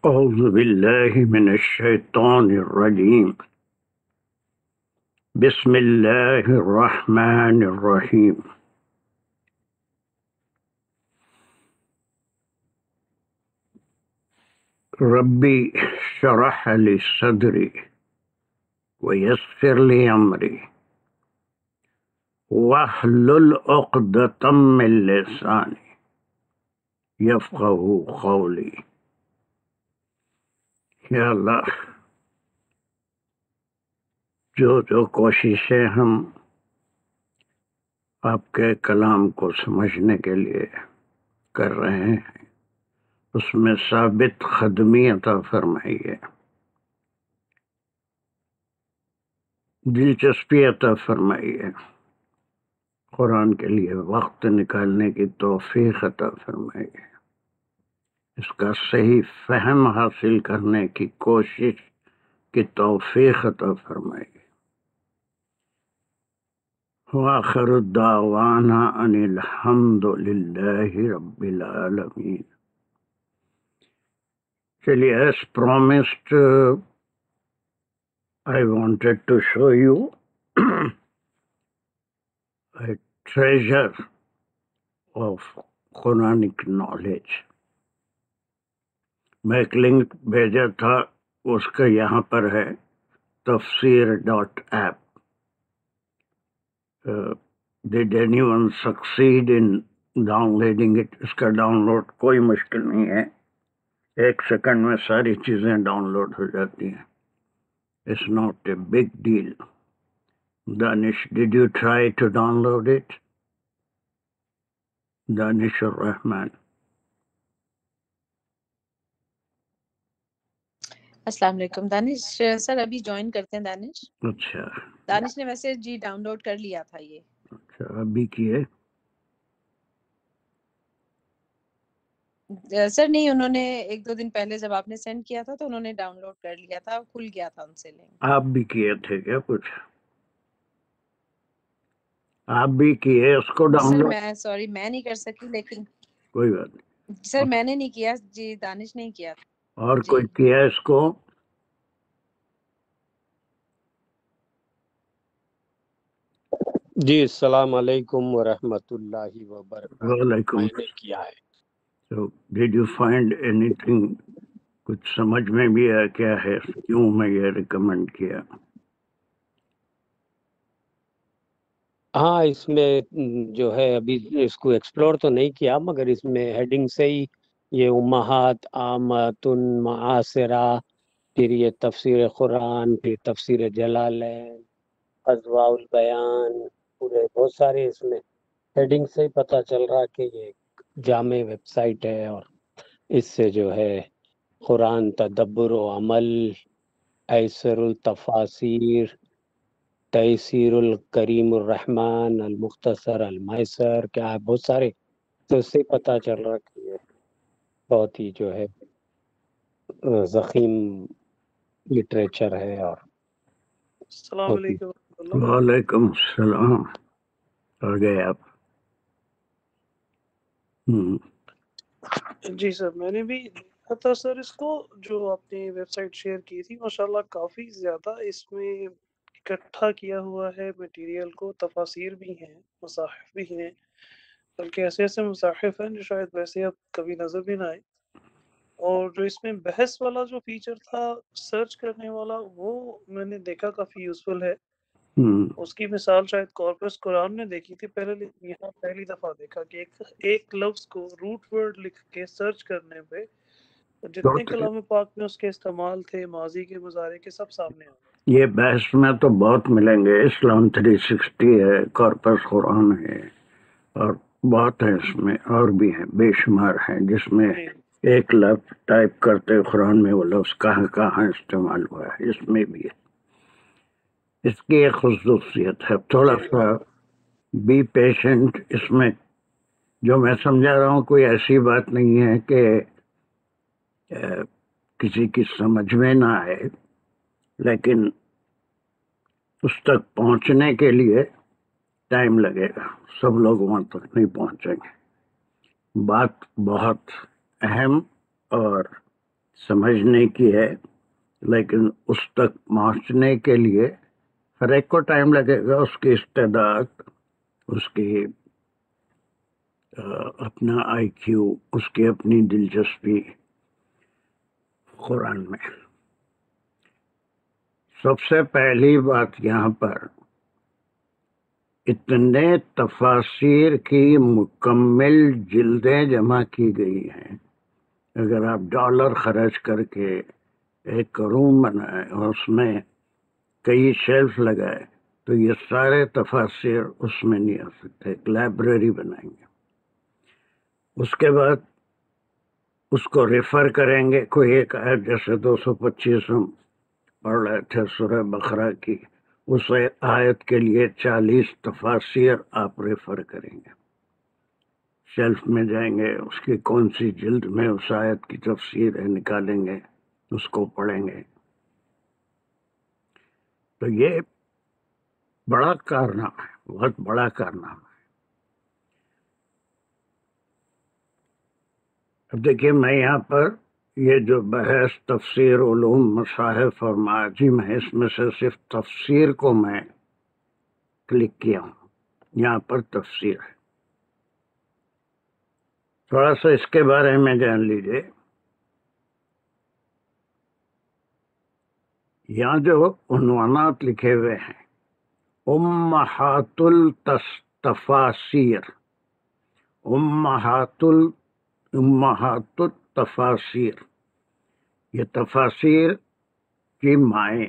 أعوذ بالله من الشيطان الرجيم. بسم الله الرحمن الرحيم. ربي اشرح لي صدري ويسر لي أمري واحلل عقدة من لساني يفقهوا قولي. یا اللہ، جو کوششیں ہم آپ کے کلام کو سمجھنے کے لیے کر رہے ہیں اس میں ثابت قدمی عطا فرمائیے، دلچسپی عطا فرمائیے، قرآن کے لیے وقت نکالنے کی توفیق عطا فرمائیے، اس کا صحیح فہم حاصل کرنے کی کوشش کی توفیق عطا فرمائیے۔ وآخر الدعوانا ان الحمد للہ رب العالمین۔ چلیے، as promised, I wanted to show you a treasure of Quranic knowledge. میں ایک لنک بھیجا تھا، اس کا یہاں پر ہے tafsir.app. Did anyone succeed in downloading it? اس کا ڈاؤن لوڈ کوئی مشکل نہیں ہے، 1 سیکنڈ میں ساری چیزیں ڈاؤن لوڈ ہو جاتی ہیں. It's not a big deal. Danish, did you try to download it? دانش الرحمن. السلام علیکم دانش سر، ابھی جوائن کرتے ہیں دانش. اچھا دانش نے ویسے جی ڈاؤن لوڈ کر لیا تھا یہ. اچھا، ابھی کیے؟ سر نہیں، انہوں نے 1-2 دن پہلے جب آپ نے سینڈ کیا تھا تو انہوں نے ڈاؤن لوڈ کر لیا تھا، کھل گیا تھا ان سے لنک. آپ بھی کیے تھے کیا کچھ؟ آپ بھی کیے اس کو ڈاؤن سر لوڈ؟ میں سوری میں نہیں کر سکی، لیکن کوئی بات نہیں سر میں نے نہیں کیا جی، دانش نے کیا. اور جی. کوئی کیا اس کو؟ جی السلام علیکم ورحمۃ اللہ وبرکاتہ. وعلیکم. میں نے کیا ہے. So, did you find anything؟ کچھ سمجھ میں بھی آیا کیا ہے، کیوں میں یہ ریکمینڈ کیا؟ ہاں، اس میں جو ہے ابھی اس کو ایکسپلور تو نہیں کیا، مگر اس میں ہیڈنگ سے ہی یہ امہات عامات معاصرہ، پھر یہ تفسیر قرآن، پھر تفسیر جلالین، اضواء البیان، پورے بہت سارے اس میں ہیڈنگ سے ہی پتہ چل رہا کہ یہ ایک جامع ویب سائٹ ہے، اور اس سے جو ہے قرآن تدبر و عمل، ایسر التفاسیر، تیسیر الکریم الرحمن، المختصر، المیسر، کیا ہے بہت سارے، تو اس سے پتہ چل رہا کہ یہ بہت ہی جو ہے ضخیم لٹریچر ہے. اور السلام علیکم. وعلیکم السلام. آ گئے آپ؟ جی سر، میں نے بھی دیکھا تھا سر اس کو، جو آپ نے ویب سائٹ شیئر کی تھی. ماشاءاللہ کافی زیادہ اس میں اکٹھا کیا ہوا ہے مٹیریل کو، تفاسیر بھی ہیں، مصاحف بھی ہیں، بلکہ ایسے ایسے مصاحف ہیں جو شاید ویسے اب کبھی نظر بھی نہ آئے. اور جو اس میں بحث والا جو فیچر تھا، سرچ کرنے والا، وہ میں نے دیکھا کافی یوزفل ہے. اس کی مثال شاید کارپس قرآن نے دیکھی تھی پہلے، لیکن یہاں پہلی دفعہ دیکھا کہ ایک لفظ کو روٹ ورڈ لکھ کے سرچ کرنے پہ جتنے کلام پاک میں اس کے استعمال تھے، ماضی کے، مضارع کے، سب سامنے آ گئے. یہ بحث میں تو بہت ملیں گے، اسلام 360 ہے، کارپس قرآن ہے، اور بہت ہے اس میں، اور بھی ہیں، بے شمار ہیں، جس میں ایک لفظ ٹائپ کرتے قرآن میں وہ لفظ کہاں کہاں استعمال ہوا ہے، اس میں بھی ہے. اس کی ایک خصوصیت ہے، تھوڑا سا بی پیشنٹ. اس میں جو میں سمجھا رہا ہوں کوئی ایسی بات نہیں ہے کہ کسی کی سمجھ میں نہ آئے، لیکن اس تک پہنچنے کے لیے ٹائم لگے گا، سب لوگ وہاں تک نہیں پہنچیں گے. بات بہت اہم اور سمجھنے کی ہے، لیکن اس تک پہنچنے کے لیے ہر ایک کو ٹائم لگے گا، اس کی استعداد، اس کی اپنا آئی کیو، اس کی اپنی دلچسپی قرآن میں۔ سب سے پہلی بات یہاں پر اتنے تفاسیر کی مکمل جلدیں جمع کی گئی ہیں، اگر آپ ڈالر خرچ کر کے ایک روم بنائے اور اس میں کئی شیلف لگائے تو یہ سارے تفاسیر اس میں نہیں آ سکتے، ایک لائبریری بنائیں گے۔ اس کے بعد اس کو ریفر کریں گے، کوئی ایک آیت جیسے 225 ہم پڑھ رہے تھے سورہ بقرہ کی، اس آیت کے لیے 40 تفاسیر آپ ریفر کریں گے، شیلف میں جائیں گے، اس کی کون سی جلد میں اس آیت کی تفسیر ہے نکالیں گے، اس کو پڑھیں گے۔ تو یہ بڑا کارنامہ ہے، بہت بڑا کارنامہ ہے۔ اب دیکھیے میں یہاں پر یہ جو بحث تفسیر علوم مصاحف اور معاجم ہے، اس میں سے صرف تفسیر کو میں کلک کیا ہوں، یہاں پر تفسیر ہے۔ تھوڑا سا اس کے بارے میں جان لیجئے۔ یہاں جو عنوانات لکھے ہوئے ہیں، امہات التفاسیر، امہات التفاسیر، یہ تفاسیر کی مائیں،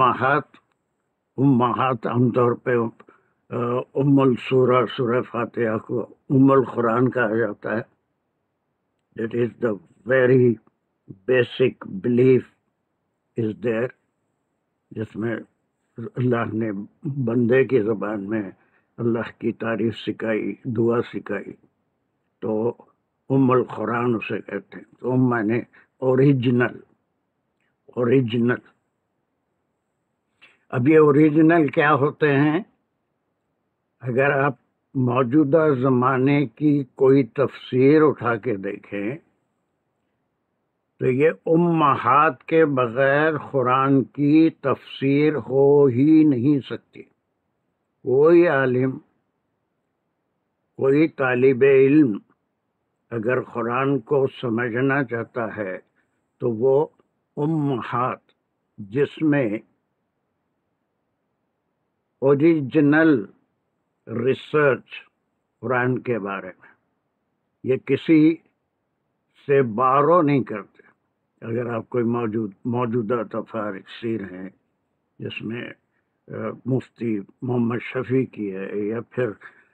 امہات عام طور پہ ام السورہ، سورہ فاتحہ کو ام القرآن کہا جاتا ہے۔ That is the very basic belief is there، جس میں اللہ نے بندے کی زبان میں اللہ کی تعریف سکھائی، دعا سکھائی، تو ام القرآن اسے کہتے ہیں۔ تو ام مانے اوریجنل۔ اب یہ اوریجنل کیا ہوتے ہیں؟ اگر آپ موجودہ زمانے کی کوئی تفسیر اٹھا کے دیکھیں تو یہ امہات کے بغیر قرآن کی تفسیر ہو ہی نہیں سکتی۔ کوئی عالم، کوئی طالب علم اگر قرآن کو سمجھنا چاہتا ہے تو وہ امہات، جس میں اوریجنل ریسرچ قرآن کے بارے میں، یہ کسی سے بارو نہیں کرتے۔ اگر آپ کوئی موجودہ تفاسیر ہیں جس میں مفتی محمد شفیع کی ہے، یا پھر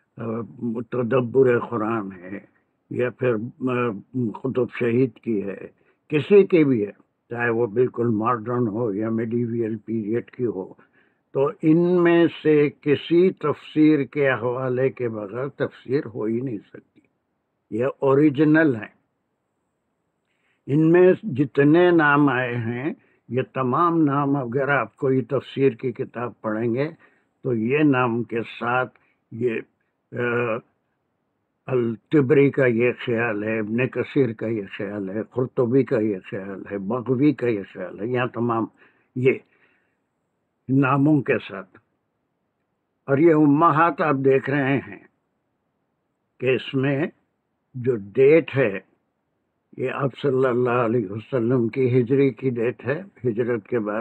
تدبر قرآن ہے، یا پھر قطب شہید کی ہے، کسی کی بھی ہے، چاہے وہ بالکل ماڈرن ہو یا میڈیویل پیریڈ کی ہو، تو ان میں سے کسی تفسیر کے حوالے کے بغیر تفسیر ہو ہی نہیں سکتی۔ یہ اوریجنل ہیں۔ ان میں جتنے نام آئے ہیں، یہ تمام نام اگر آپ کوئی تفسیر کی کتاب پڑھیں گے تو یہ نام کے ساتھ یہ الطبری کا یہ خیال ہے، ابن کثیر کا یہ خیال ہے، قرطبی کا یہ خیال ہے، بغوی کا یہ خیال ہے، یہاں تمام یہ ناموں کے ساتھ۔ اور یہ امہات آپ دیکھ رہے ہیں کہ اس میں جو ڈیٹ ہے یہ آپ صلی اللہ علیہ وسلم کی ہجری کی ڈیٹ ہے، ہجرت کے بعد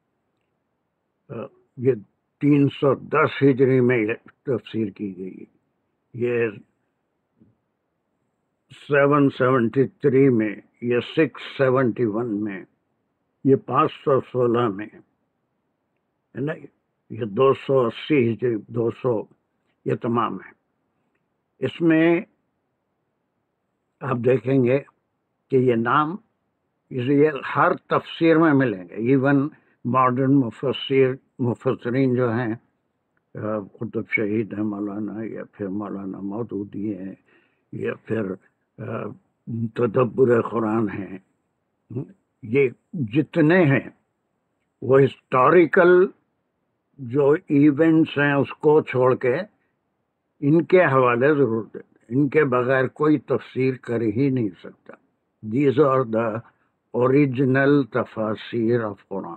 یہ 310 ہجری میں تفسیر کی گئی، یہ 773 میں، یہ 671 میں، یہ 516 میں ہے نا، یہ 280 ہجری، 200، یہ تمام ہے۔ اس میں آپ دیکھیں گے کہ یہ نام یہ ہر تفسیر میں ملیں گے، ایون ماڈرن مفسرین جو ہیں، قطب شہید ہیں مولانا، یا پھر مولانا مودودی ہیں، یا پھر تدبر قرآن ہیں، یہ جتنے ہیں وہ ہسٹوریکل جو ایونٹس ہیں اس کو چھوڑ کے ان کے حوالے ضرور دیتے، ان کے بغیر کوئی تفسیر کر ہی نہیں سکتا۔ دیز آر دا original تفاسیر آف قرآن.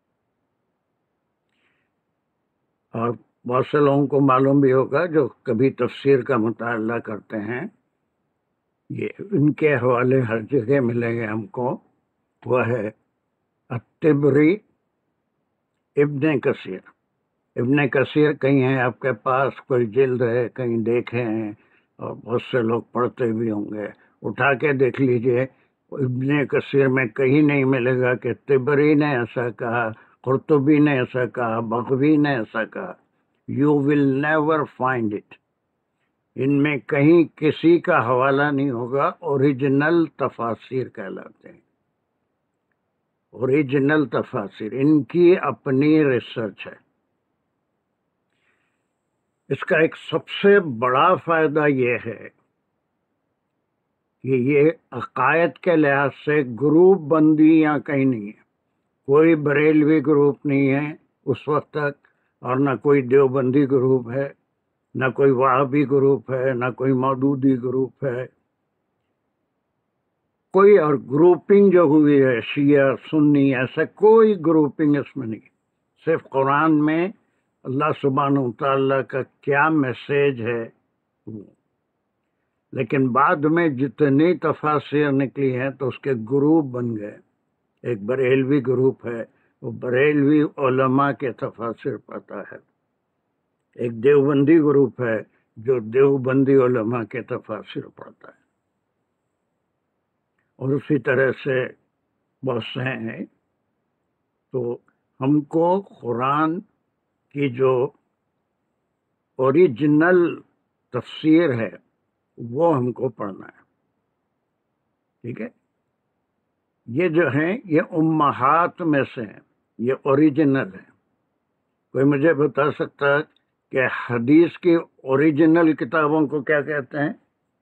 اور بہت سے لوگوں کو معلوم بھی ہوگا جو کبھی تفسیر کا مطالعہ کرتے ہیں، یہ ان کے حوالے ہر جگہ ملیں گے ہم کو. وہ ہے الطبری، ابن کثیر. ابن کثیر کہیں ہیں آپ کے پاس، کوئی جلد ہے کہیں دیکھے ہیں، اور بہت سے لوگ پڑھتے بھی ہوں گے. اٹھا کے دیکھ لیجئے، ابن کثیر میں کہیں نہیں ملے گا کہ طبری نے ایسا کہا، قرطبی نے ایسا کہا، بغوی نے ایسا کہا. You will never find it. ان میں کہیں کسی کا حوالہ نہیں ہوگا. اوریجنل تفاسیر کہلاتے ہیں. اوریجنل تفاسیر ان کی اپنی ریسرچ ہے. اس کا ایک سب سے بڑا فائدہ یہ ہے کہ یہ عقائد کے لحاظ سے گروپ بندی یہاں کہیں نہیں ہے. کوئی بریلوی گروپ نہیں ہے اس وقت تک، اور نہ کوئی دیوبندی گروپ ہے، نہ کوئی وہابی گروپ ہے، نہ کوئی مودودی گروپ ہے. کوئی اور گروپنگ جو ہوئی ہے شیعہ سنی، ایسا کوئی گروپنگ اس میں نہیں. صرف قرآن میں اللہ سبحانہ وتعالیٰ کا کیا میسیج ہے وہ. لیکن بعد میں جتنی تفاسیر نکلی ہیں تو اس کے گروپ بن گئے. ایک بریلوی گروپ ہے، وہ بریلوی علماء کے تفاسیر پڑھتا ہے. ایک دیوبندی گروپ ہے جو دیوبندی علماء کے تفاسیر پڑھتا ہے. اور اسی طرح سے بہت سے ہیں. تو ہم کو قرآن کی جو اوریجنل تفسیر ہے وہ ہم کو پڑھنا ہے. ٹھیک ہے؟ یہ جو ہیں یہ امہات میں سے ہیں، یہ اوریجنل ہیں. کوئی مجھے بتا سکتا ہے کہ حدیث کی اوریجنل کتابوں کو کیا کہتے ہیں؟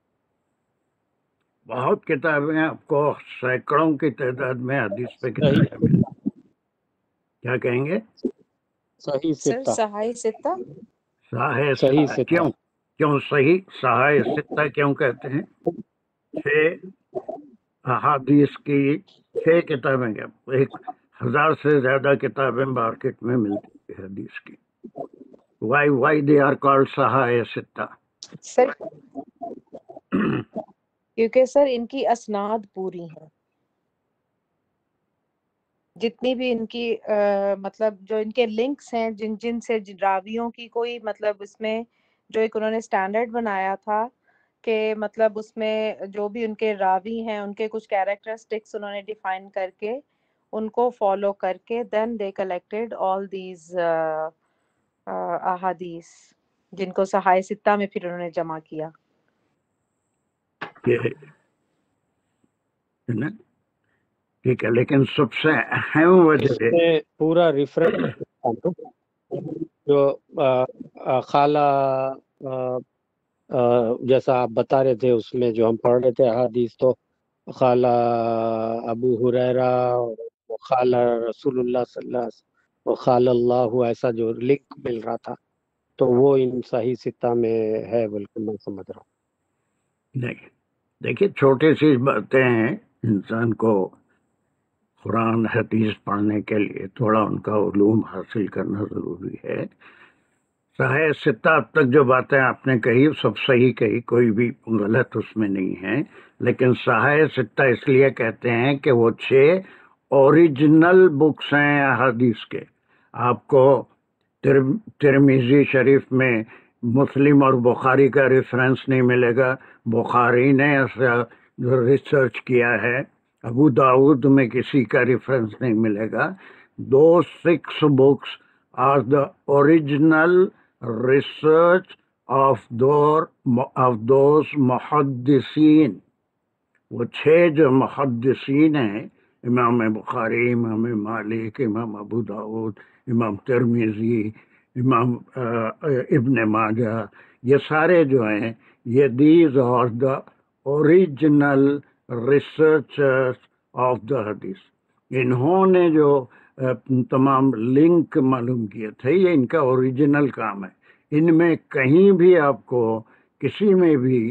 بہت کتابیں آپ کو سینکڑوں کی تعداد میں حدیث پہ کتابیں ملیں. کیا کہیں گے؟ صحیح سر ستہ. صحاح ستہ. صحیح ستہ. کیوں صحیح صحاح ستہ کیوں کہتے ہیں؟ 6 احادیث کی 6 کتابیں. 1000 سے زیادہ کتابیں مارکیٹ میں ملتی ہیں حدیث کی. وائی دے آر کالڈ صحاح ستہ؟ سر کیونکہ سر ان کی اسناد پوری ہیں. جتنی بھی ان کی مطلب جو ان کے لنکس ہیں، جن سے راویوں کی کوئی مطلب اس میں جو ایک انہوں نے سٹینڈرڈ بنایا تھا کہ مطلب اس میں جو بھی ان کے راوی ہیں ان کے کچھ کیریکٹرسٹکس انہوں نے ڈیفائن کر کے ان کو فالو کر کے دین دے کلیکٹڈ آل دیز احادیث جن کو صحاح ستہ میں پھر انہوں نے جمع کیا. ٹھیک ہے، لیکن سب سے اہم وجہ اس میں پورا ریفرنس جو خالہ جیسا آپ بتا رہے تھے اس میں جو ہم پڑھ رہے تھے حدیث، تو خالہ ابو ہریرہ، خالہ رسول اللہ صلی اللہ علیہ وسلم، خالہ اللہ، ایسا جو لنک مل رہا تھا تو وہ ان صحیح ستہ میں ہے، بلکہ میں سمجھ رہا ہوں. دیکھیے چھوٹی سی باتیں ہیں. انسان کو قرآن حدیث پڑھنے کے لیے تھوڑا ان کا علوم حاصل کرنا ضروری ہے. صحیح ستہ اب تک جو باتیں آپ نے کہی سب صحیح کہی، کوئی بھی غلط اس میں نہیں ہے. لیکن صحیح ستہ اس لیے کہتے ہیں کہ وہ 6 اوریجنل بکس ہیں حدیث کے. آپ کو ترمذی شریف میں مسلم اور بخاری کا ریفرنس نہیں ملے گا. بخاری نے ایسا جو ریسرچ کیا ہے. ابو داؤد میں کسی کا ریفرنس نہیں ملے گا. Those 6 books are the original research of those محدثین. وہ 6 جو محدثین ہیں، امام بخاری، امام مالک، امام ابو داؤد، امام ترمذی، امام ابن ماجہ، یہ سارے جو ہیں یہ these are the original researchers of the hadith. انہوں نے جو تمام لنک معلوم کیے تھے یہ ان کا اوریجنل کام ہے. ان میں کہیں بھی آپ کو کسی میں بھی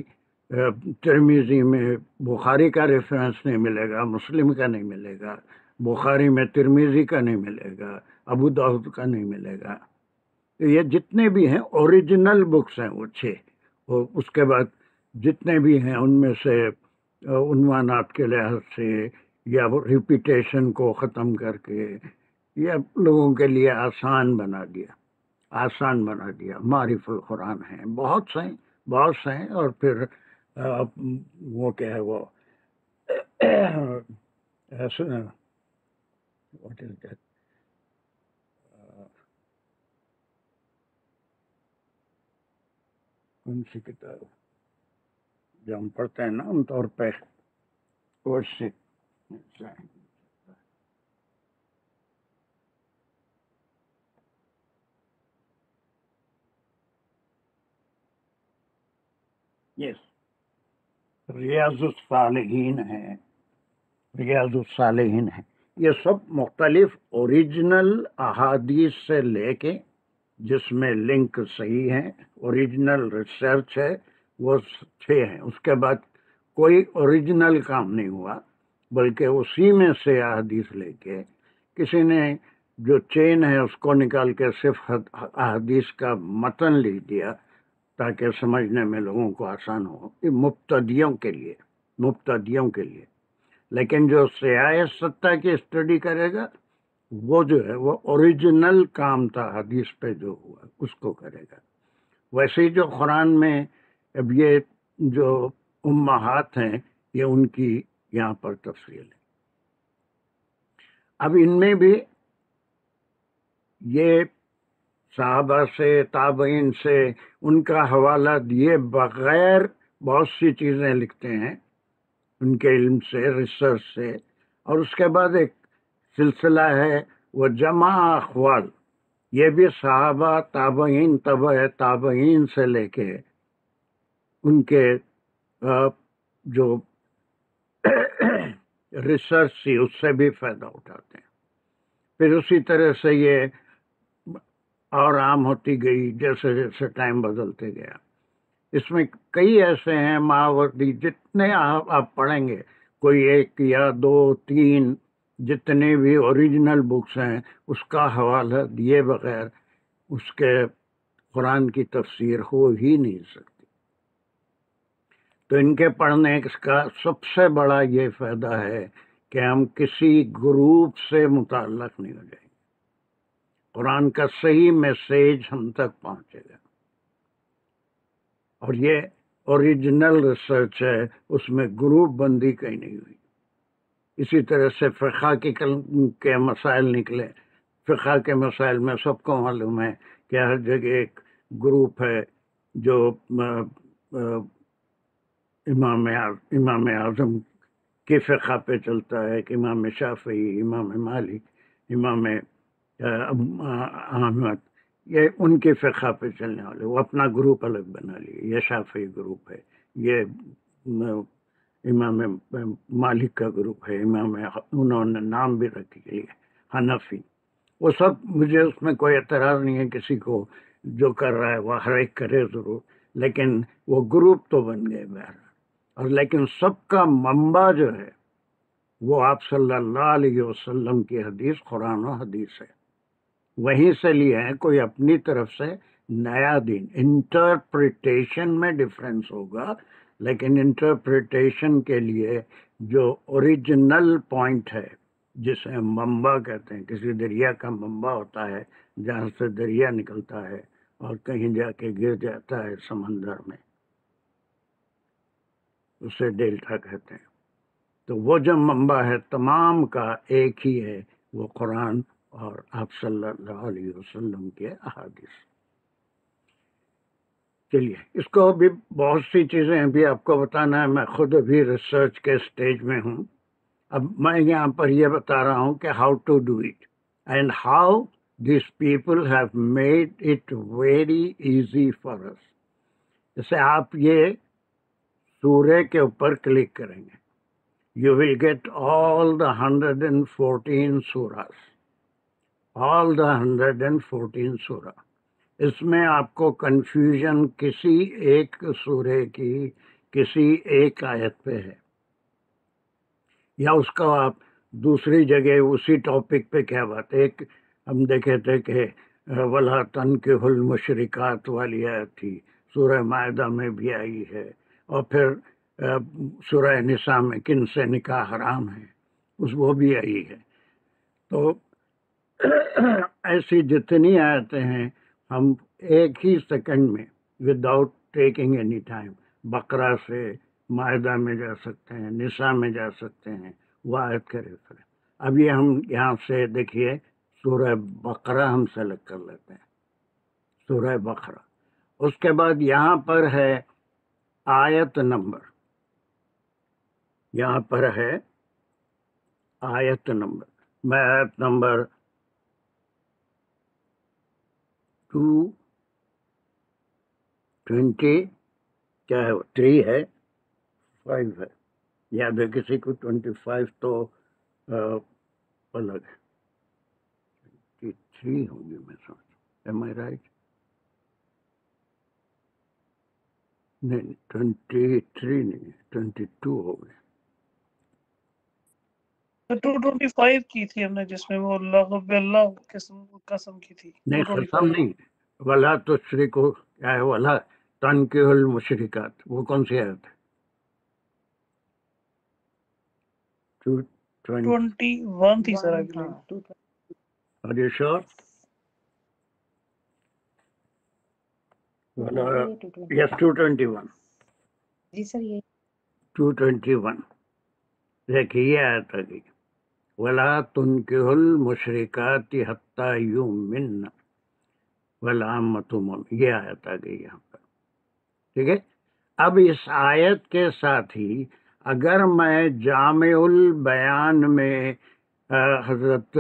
ترمذی میں بخاری کا ریفرنس نہیں ملے گا، مسلم کا نہیں ملے گا، بخاری میں ترمذی کا نہیں ملے گا، ابو داؤد کا نہیں ملے گا. یہ جتنے بھی ہیں اوریجنل بکس ہیں وہ 6. اس کے بعد جتنے بھی ہیں ان میں سے عنوانات کے لحاظ سے یا ریپیٹیشن کو ختم کر کے یہ لوگوں کے لیے آسان بنا دیا. معرف القرآن ہیں، بہت سے ہیں. اور پھر وہ کیا ہے وہ what is that? کون سی کتاب جو ہم پڑھتے ہیں نا عام طور پہ یس ریاض الصالحین ہے. یہ سب مختلف اوریجنل احادیث سے لے کے جس میں لنک صحیح ہیں، اوریجنل ریسرچ ہے، وہ 6 ہیں. اس کے بعد کوئی اوریجنل کام نہیں ہوا، بلکہ اسی میں سے احادیث لے کے کسی نے جو چین ہے اس کو نکال کے صرف احادیث کا متن لکھ دیا تاکہ سمجھنے میں لوگوں کو آسان ہو. یہ مبتدیوں کے لیے. لیکن جو سیاہ ستہ کی اسٹڈی کرے گا وہ جو ہے وہ اوریجنل کام تھا حدیث پہ جو ہوا اس کو کرے گا. ویسے ہی جو قرآن میں اب یہ جو امہات ہیں یہ ان کی یہاں پر تفصیل ہے. اب ان میں بھی یہ صحابہ سے تابعین سے ان کا حوالہ دیے بغیر بہت سی چیزیں لکھتے ہیں ان کے علم سے، ریسرچ سے. اور اس کے بعد ایک سلسلہ ہے وہ جمع اقوال، یہ بھی صحابہ تابعین تبع تابعین سے لے کے ان کے جو ریسرچ سی اس سے بھی فائدہ اٹھاتے ہیں. پھر اسی طرح سے یہ اور عام ہوتی گئی جیسے جیسے ٹائم بدلتے گیا. اس میں کئی ایسے ہیں ماوردی، جتنے آپ پڑھیں گے، کوئی 1 یا 2 3 جتنے بھی اوریجنل بکس ہیں اس کا حوالہ دیے بغیر اس کے قرآن کی تفسیر ہو ہی نہیں سکتی. تو ان کے پڑھنے کا سب سے بڑا یہ فائدہ ہے کہ ہم کسی گروپ سے متعلق نہیں ہو جائیں گے. قرآن کا صحیح میسیج ہم تک پہنچے گا. اور یہ اوریجنل ریسرچ ہے، اس میں گروپ بندی کہیں نہیں ہوئی. اسی طرح سے فقہ کے مسائل نکلے. فقہ کے مسائل میں سب کو معلوم ہے کہ ہر جگہ ایک گروپ ہے جو امام اعظم کے فقہ پہ چلتا ہے، کہ امام شافعی، امام مالک، امام احمد، یہ ان کے فقہ پہ چلنے والے. وہ اپنا گروپ الگ بنا لیے. یہ شافعی گروپ ہے، یہ امام مالک کا گروپ ہے، انہوں نے نام بھی رکھ لیے حنفی. وہ سب، مجھے اس میں کوئی اعتراض نہیں ہے کسی کو، جو کر رہا ہے وہ ہر ایک کرے ضرور، لیکن وہ گروپ تو بن گئے بہرحال. اور لیکن سب کا منبع جو ہے وہ آپ صلی اللہ علیہ وسلم کی حدیث، قرآن و حدیث ہے. وہیں سے لیے ہیں. کوئی اپنی طرف سے نیا دین، انٹرپریٹیشن میں ڈفرینس ہوگا، لیکن انٹرپریٹیشن کے لیے جو اوریجنل پوائنٹ ہے جسے ہم منبع کہتے ہیں، کسی دریا کا منبع ہوتا ہے جہاں سے دریا نکلتا ہے اور کہیں جا کے گر جاتا ہے سمندر میں، اسے ڈیلٹا کہتے ہیں. تو وہ جو منبع ہے تمام کا ایک ہی ہے، وہ قرآن اور آپ صلی اللہ علیہ وسلم کے احادیث. چلیے، اس کو بھی بہت سی چیزیں ابھی آپ کو بتانا ہے. میں خود ابھی ریسرچ کے سٹیج میں ہوں. اب میں یہاں پر یہ بتا رہا ہوں کہ how to do it and how these people have made it very easy for us. جیسے آپ یہ سورہ کے اوپر کلک کریں گے، you will get all the 114 surahs. All the 114 surah. اس میں آپ کو کنفیوژن کسی ایک سورے کی کسی ایک آیت پہ ہے، یا اس کا آپ دوسری جگہ اسی ٹاپک پہ کیا بات ہے. ایک ہم دیکھے تھے کہ وَلَا تَنْكِحُوا الْمُشْرِكَاتِ والی آیت تھی، سورہ مائدہ میں بھی آئی ہے، اور پھر سورہ نساء میں کن سے نکاح حرام ہے وہ بھی آئی ہے. تو ایسی جتنی آیتیں ہیں ہم ایک ہی سیکنڈ میں وداؤٹ ٹیکنگ اینی ٹائم بقرہ سے مائدہ میں جا سکتے ہیں، نساء میں جا سکتے ہیں، وہ آیت کے ریفرنس. اب یہ ہم یہاں سے دیکھیے سورہ بقرہ ہم سلیکٹ کر لیتے ہیں، سورہ بقرہ. اس کے بعد یہاں پر ہے آیت نمبر، یہاں پر ہے آیت نمبر. میں آیت نمبر 220 کیا ہے، 3 ہے، 5 ہے، یاد ہے کسی کو 25 تو الگ ہے، 3 ہوگی میں سمجھتا ہوں. Am I right؟ نہیں 23 نہیں ہے، 22 ہو گئے. 225 کی تھی ہم نے، جس میں وہ اللہ قسم کی تھی. نہیں قسم نہیں، ولا تشرکوا کیا ہے، ولا تنکحوا المشرکات، وہ کون سی آیت ہے؟ 21 تھی سر. Are you sure؟ Yes 221. جی سر یہ 221 دیکھیے یہ آیت آ گئی، ولا تنکحوا المشرکات حتی یؤمنن والعامۃ مؤمنون، یہ آیت آ گئی یہاں پر. ٹھیک ہے. اب اس آیت کے ساتھ ہی اگر میں جامع البیان میں حضرت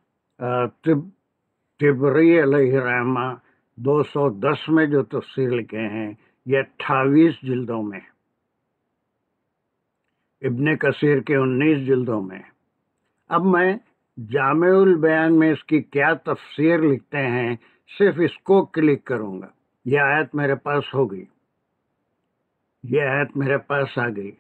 طبری علیہ رحمہ 210 میں جو تفسیر لکھے ہیں، یہ 28 جلدوں میں، ابن کثیر کے 19 جلدوں میں. اب میں جامع البیان میں اس کی کیا تفسیر لکھتے ہیں صرف اس کو کلک کروں گا. یہ آیت میرے پاس ہو گئی، یہ آیت میرے پاس آ گئی.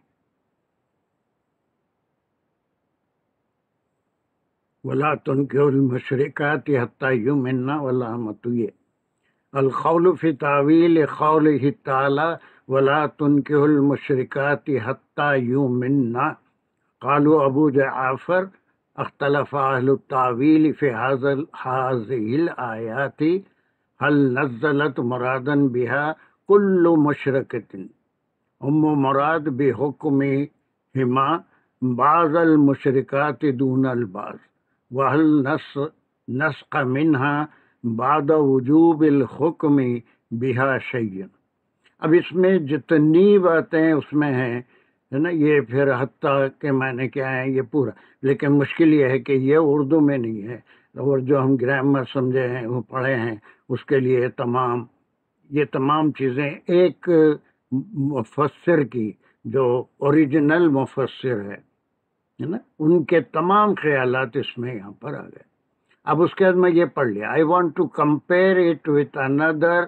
ولا تنکحوا المشرکات حتی یؤمنن والعامۃ، یہ القول فی تعویل قولہ تعالی ولا تنکحوا المشرکات حتی یؤمنن. قالوا ابو جعفر اختلف اہل التعویل فی هذه الآیات هل نزلت مرادا بها کل مشرکۃ مراد بحکمہما بعض المشرکات دون البعض وهل نسق منها بعد وجوب الحکم بها شیء. اب اس میں جتنی باتیں اس میں ہیں ہے نا، یہ پھر حتیٰ کہ میں نے کیا ہے یہ پورا، لیکن مشکل یہ ہے کہ یہ اردو میں نہیں ہے، اور جو ہم گرامر سمجھے ہیں وہ پڑھے ہیں اس کے لیے یہ تمام چیزیں ایک مفسر کی جو اوریجنل مفسر ہے نا، ان کے تمام خیالات اس میں یہاں پر آ گئے. اب اس کے بعد میں یہ پڑھ لیا، I want to compare it with اندر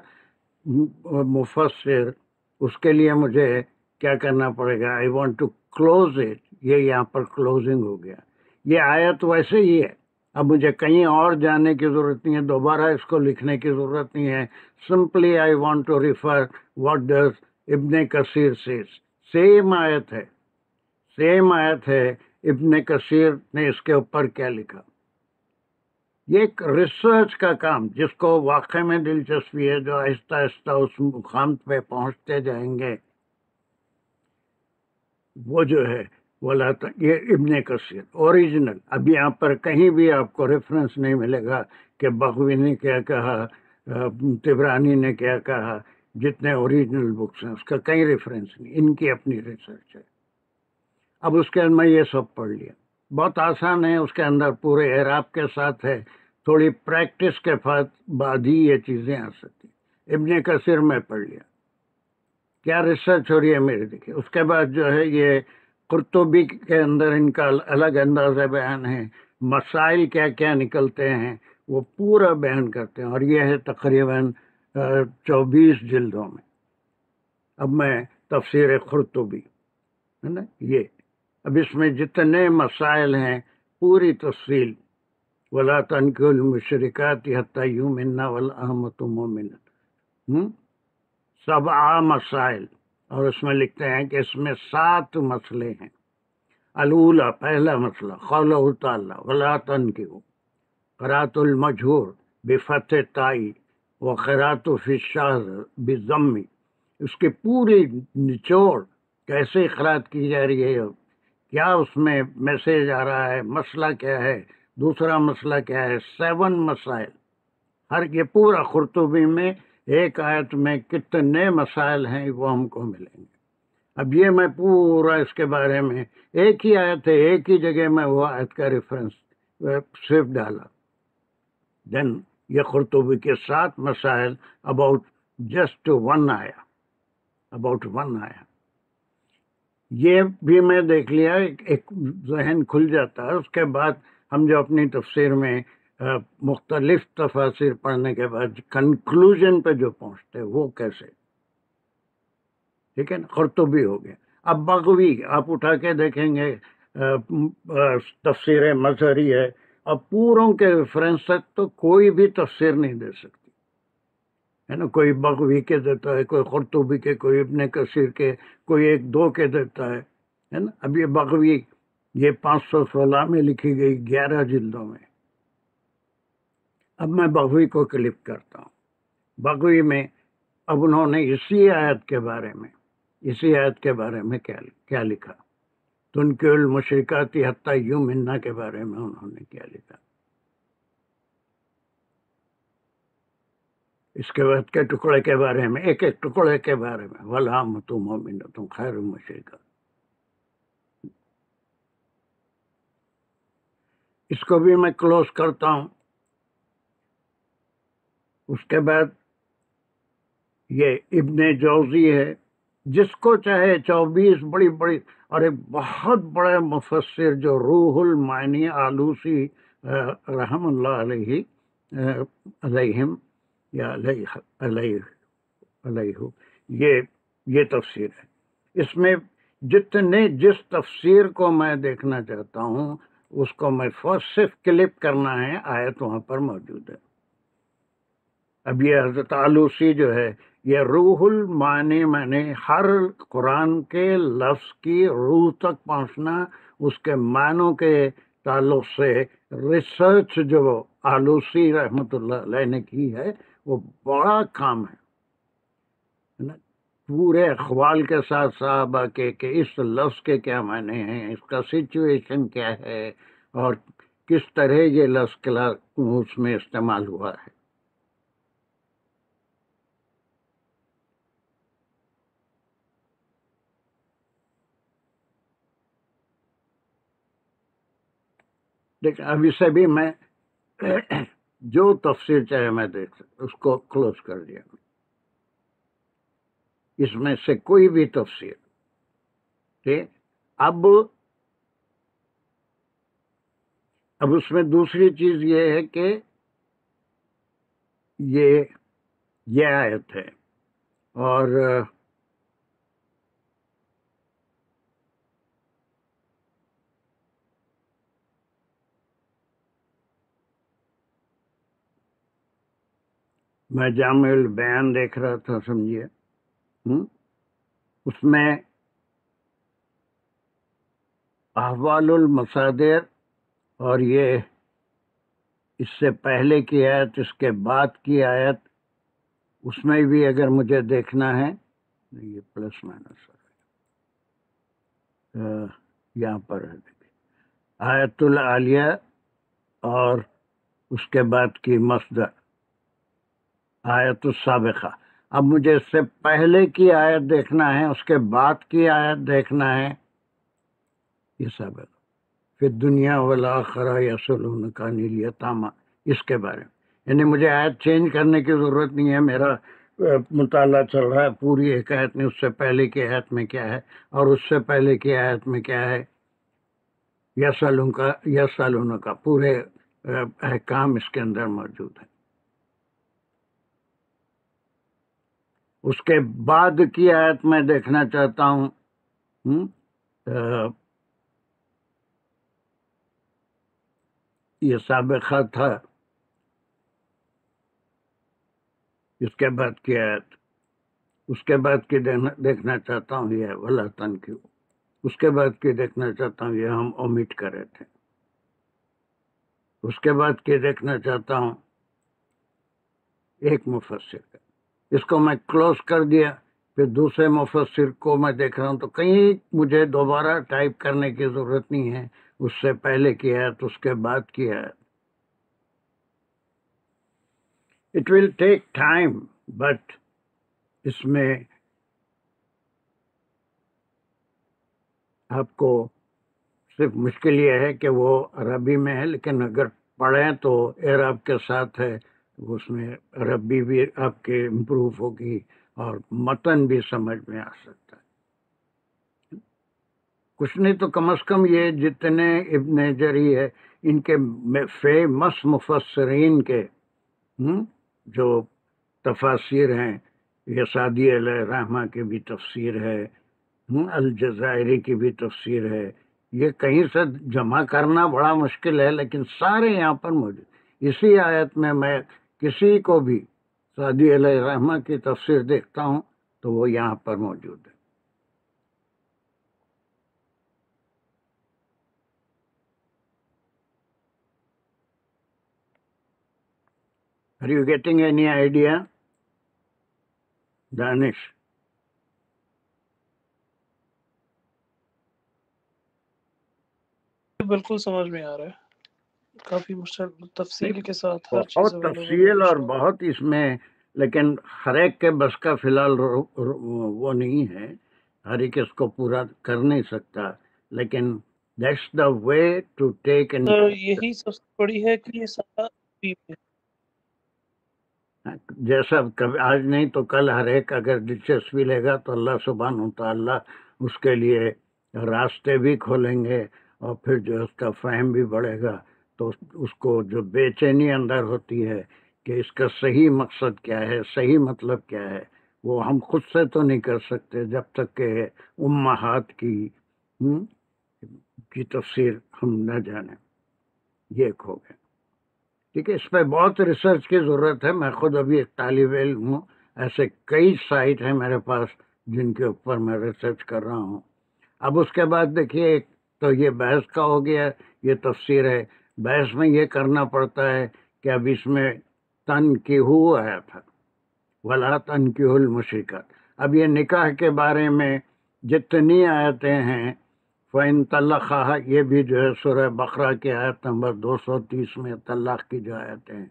مفسر. اس کے لیے مجھے کیا کرنا پڑے گا، I want to close it. یہ یہاں پر کلوزنگ ہو گیا. یہ آیت ویسے ہی ہے، اب مجھے کہیں اور جانے کی ضرورت نہیں ہے، دوبارہ اس کو لکھنے کی ضرورت نہیں ہے. Simply I want to refer what does Ibn Kathir Cs. Same آیت ہے، سیم آیت ہے، ابن کثیر نے اس کے اوپر کیا لکھا. یہ ایک ریسرچ کا کام، جس کو واقع میں دلچسپی ہے، جو آہستہ آہستہ اس مقام پہ پہنچتے جائیں گے، وہ جو ہے یہ ابن کثیر اوریجنل. اب یہاں پر کہیں بھی آپ کو ریفرنس نہیں ملے گا کہ بغوی نے کیا کہا، طبرانی نے کیا کہا. جتنے اوریجنل بکس ہیں اس کا کہیں ریفرنس نہیں، ان کی اپنی ریسرچ ہے. اب اس کے اندر میں یہ سب پڑھ لیا، بہت آسان ہے، اس کے اندر پورے اعراب کے ساتھ ہے، تھوڑی پریکٹس کے بعد ہی یہ چیزیں آ سکتی. ابن کثیر میں پڑھ لیا، کیا ریسرچ ہو رہی ہے میری دیکھیے. اس کے بعد جو ہے یہ قرطبی کے اندر ان کا الگ انداز بیان ہے، مسائل کیا کیا نکلتے ہیں وہ پورا بیان کرتے ہیں، اور یہ ہے تقریباً 24 جلدوں میں. اب میں تفسیر قرطبی ہے نا. یہ اب اس میں جتنے مسائل ہیں پوری تفصیل، ولا تنکحوا المشرکات حتی یؤمنن والامۃ مؤمنۃ، 7 مسائل، اور اس میں لکھتے ہیں کہ اس میں 7 مسئلے ہیں. الاولا، پہلا مسئلہ، قولہ تعالی ولا تنکحوا، قراءۃ المجہور بفتح تائی وقراءۃ فی الشاذ بالضم. اس کی پوری نچوڑ کیسے قرات کی جا رہی ہے، کیا اس میں میسج آ رہا ہے، مسئلہ کیا ہے، دوسرا مسئلہ کیا ہے. 7 مسائل، ہر یہ پورا قرطبی میں ایک آیت میں کتنے مسائل ہیں وہ ہم کو ملیں گے. اب یہ میں پورا اس کے بارے میں ایک ہی آیت ہے، ایک ہی جگہ میں وہ آیت کا ریفرنس صرف ڈالا. دین یہ قرطبی کے 7 مسائل اباؤٹ جسٹ 1 آیا، اباؤٹ 1 آیا. یہ بھی میں دیکھ لیا، ایک ذہن کھل جاتا ہے. اس کے بعد ہم جو اپنی تفسیر میں مختلف تفاسیر پڑھنے کے بعد کنکلوژن پہ جو پہنچتے وہ کیسے، ٹھیک ہے نا. قرطبی ہو گیا. اب بغوی آپ اٹھا کے دیکھیں گے، تفسیر مظہری ہے، اب پوروں کے ریفرنس تک تو کوئی بھی تفسیر نہیں دے سکتی ہے نا. کوئی بغوی کے دیتا ہے، کوئی قرطبی کے، کوئی ابن کثیر کے، کوئی 1-2 کے دیتا ہے نا. اب یہ بغوی یہ 516 میں لکھی گئی 11 جلدوں میں. اب میں بغوی کو کلپ کرتا ہوں. بغوی میں اب انہوں نے اسی آیت کے بارے میں کیا لکھا، تنکحوا المشرکات حتی یؤمنن کے بارے میں انہوں نے کیا لکھا. اس کے بعد کے ٹکڑے کے بارے میں، ایک ٹکڑے کے بارے میں، والامۃ مؤمنۃ خیر من مشرکۃ. اس کو بھی میں کلوز کرتا ہوں. اس کے بعد یہ ابن جوزی ہے، جس کو چاہے 24 بڑی اور ایک بہت بڑے مفسر جو روح المعانی آلوسی رحم اللہ علیہ علیہم یا علیہ یہ تفسیر ہے. اس میں جس تفسیر کو میں دیکھنا چاہتا ہوں اس کو میں صرف کلپ کرنا ہے، آیت وہاں پر موجود ہے. اب یہ حضرت آلوسی جو ہے، یہ روح المعانی میں ہر قرآن کے لفظ کی روح تک پہنچنا، اس کے معنوں کے تعلق سے ریسرچ جو آلوسی رحمۃ اللہ علیہ نے کی ہے وہ بڑا کام ہے. پورے اقوال کے ساتھ صحابہ کے کہ اس لفظ کے کیا معنی ہیں، اس کا سچویشن کیا ہے، اور کس طرح یہ لفظ اس میں استعمال ہوا ہے. لیکن اب اسے بھی میں جو تفسیر چاہے میں دیکھ سکتا، اس کو کلوز کر دیا. اس میں سے کوئی بھی تفسیر ٹھیک. اب اس میں دوسری چیز یہ ہے کہ یہ آیت ہے، اور میں جامع البیان دیکھ رہا تھا، سمجھیے. اس میں احوال المصادر اور یہ اس سے پہلے کی آیت، اس کے بعد کی آیت، اس میں بھی اگر مجھے دیکھنا ہے، یہ پلس مائنس یہاں پر ہے، آیت العالیہ اور اس کے بعد کی مصدر آیت السابقہ. اب مجھے اس سے پہلے کی آیت دیکھنا ہے، اس کے بعد کی آیت دیکھنا ہے، یہ سابقہ. پھر دنیا والآخرہ یسألونک عن الیتامی، اس کے بارے میں. یعنی مجھے آیت چینج کرنے کی ضرورت نہیں ہے، میرا مطالعہ چل رہا ہے پوری ایک آیت میں، اس سے پہلے کی آیت میں کیا ہے اور اس سے پہلے کی آیت میں کیا ہے. یسألونک پورے احکام اس کے اندر موجود ہیں. اس کے بعد کی آیت میں دیکھنا چاہتا ہوں. یہ سابقہ تھا، اس کے بعد کی آیت، اس کے بعد کی دیکھنا چاہتا ہوں یہ ولا تنکحوا، اس کے بعد کی دیکھنا چاہتا ہوں یہ ہم اومٹ کرے تھے، اس کے بعد کی دیکھنا چاہتا ہوں ایک مفسر کا. اس کو میں کلوز کر دیا، پھر دوسرے مفسر کو میں دیکھ رہا ہوں تو کہیں مجھے دوبارہ ٹائپ کرنے کی ضرورت نہیں ہے. اس سے پہلے کی آیت، اس کے بعد کی آیت. It will take time, but اس میں آپ کو صرف مشکل یہ ہے کہ وہ عربی میں ہے، لیکن اگر پڑھیں تو اعراب کے ساتھ ہے، اس میں عربی بھی آپ کے امپروو ہوگی اور متن بھی سمجھ میں آ سکتا ہے. کچھ نہیں تو کم از کم یہ جتنے ابن جری ہے ان کے فیمس مفسرین کے جو تفاسیر ہیں، یہ سعدی علیہ الرحمہ کی بھی تفسیر ہے، الجزائری کی بھی تفسیر ہے. یہ کہیں سے جمع کرنا بڑا مشکل ہے، لیکن سارے یہاں پر موجود. اسی آیت میں کسی کو بھی سعدی علیہ الرحمہ کی تفسیر دیکھتا ہوں تو وہ یہاں پر موجود ہے. Are you getting any idea, دانش؟ بالکل سمجھ میں آ رہا ہے، کافی تفصیل کے ساتھ ہر چیز بہت اویلیبل ہے تفصیل اور انشاءاللہ. بہت اس میں، لیکن ہر ایک کے بس کا فی الحال وہ نہیں ہے، ہر ایک اس کو پورا کر نہیں سکتا، لیکن that's the way to take ان. تو یہی سب سے بڑی ہے کہ یہ سارا عربی میں ہے. جیسا کبھی آج نہیں تو کل ہر ایک اگر دلچسپی لے گا تو اللہ سبحانہ وتعالی اس کے لیے راستے بھی کھولیں گے، اور پھر جو اس کا فہم بھی بڑھے گا، تو اس کو جو بے چینی اندر ہوتی ہے کہ اس کا صحیح مقصد کیا ہے، صحیح مطلب کیا ہے، وہ ہم خود سے تو نہیں کر سکتے جب تک کہ امہات کی تفسیر ہم نہ جانیں. یہ کھو گئے. ٹھیک ہے، اس پہ بہت ریسرچ کی ضرورت ہے. میں خود ابھی ایک طالب علم ہوں، ایسے کئی سائٹ ہیں میرے پاس جن کے اوپر میں ریسرچ کر رہا ہوں. اب اس کے بعد دیکھیے، تو یہ بحث کا ہو گیا، یہ تفسیر ہے. بحث میں یہ کرنا پڑتا ہے کہ اب اس میں تنکحوا آیا تھا، ولا تنکحوا المشرکات. اب یہ نکاح کے بارے میں جتنی آیتیں ہیں، فَإِن طَلَّقَهَا، یہ بھی جو ہے سورہ بقرہ کی آیت نمبر 230 میں طلاق کی جو آیتیں ہیں،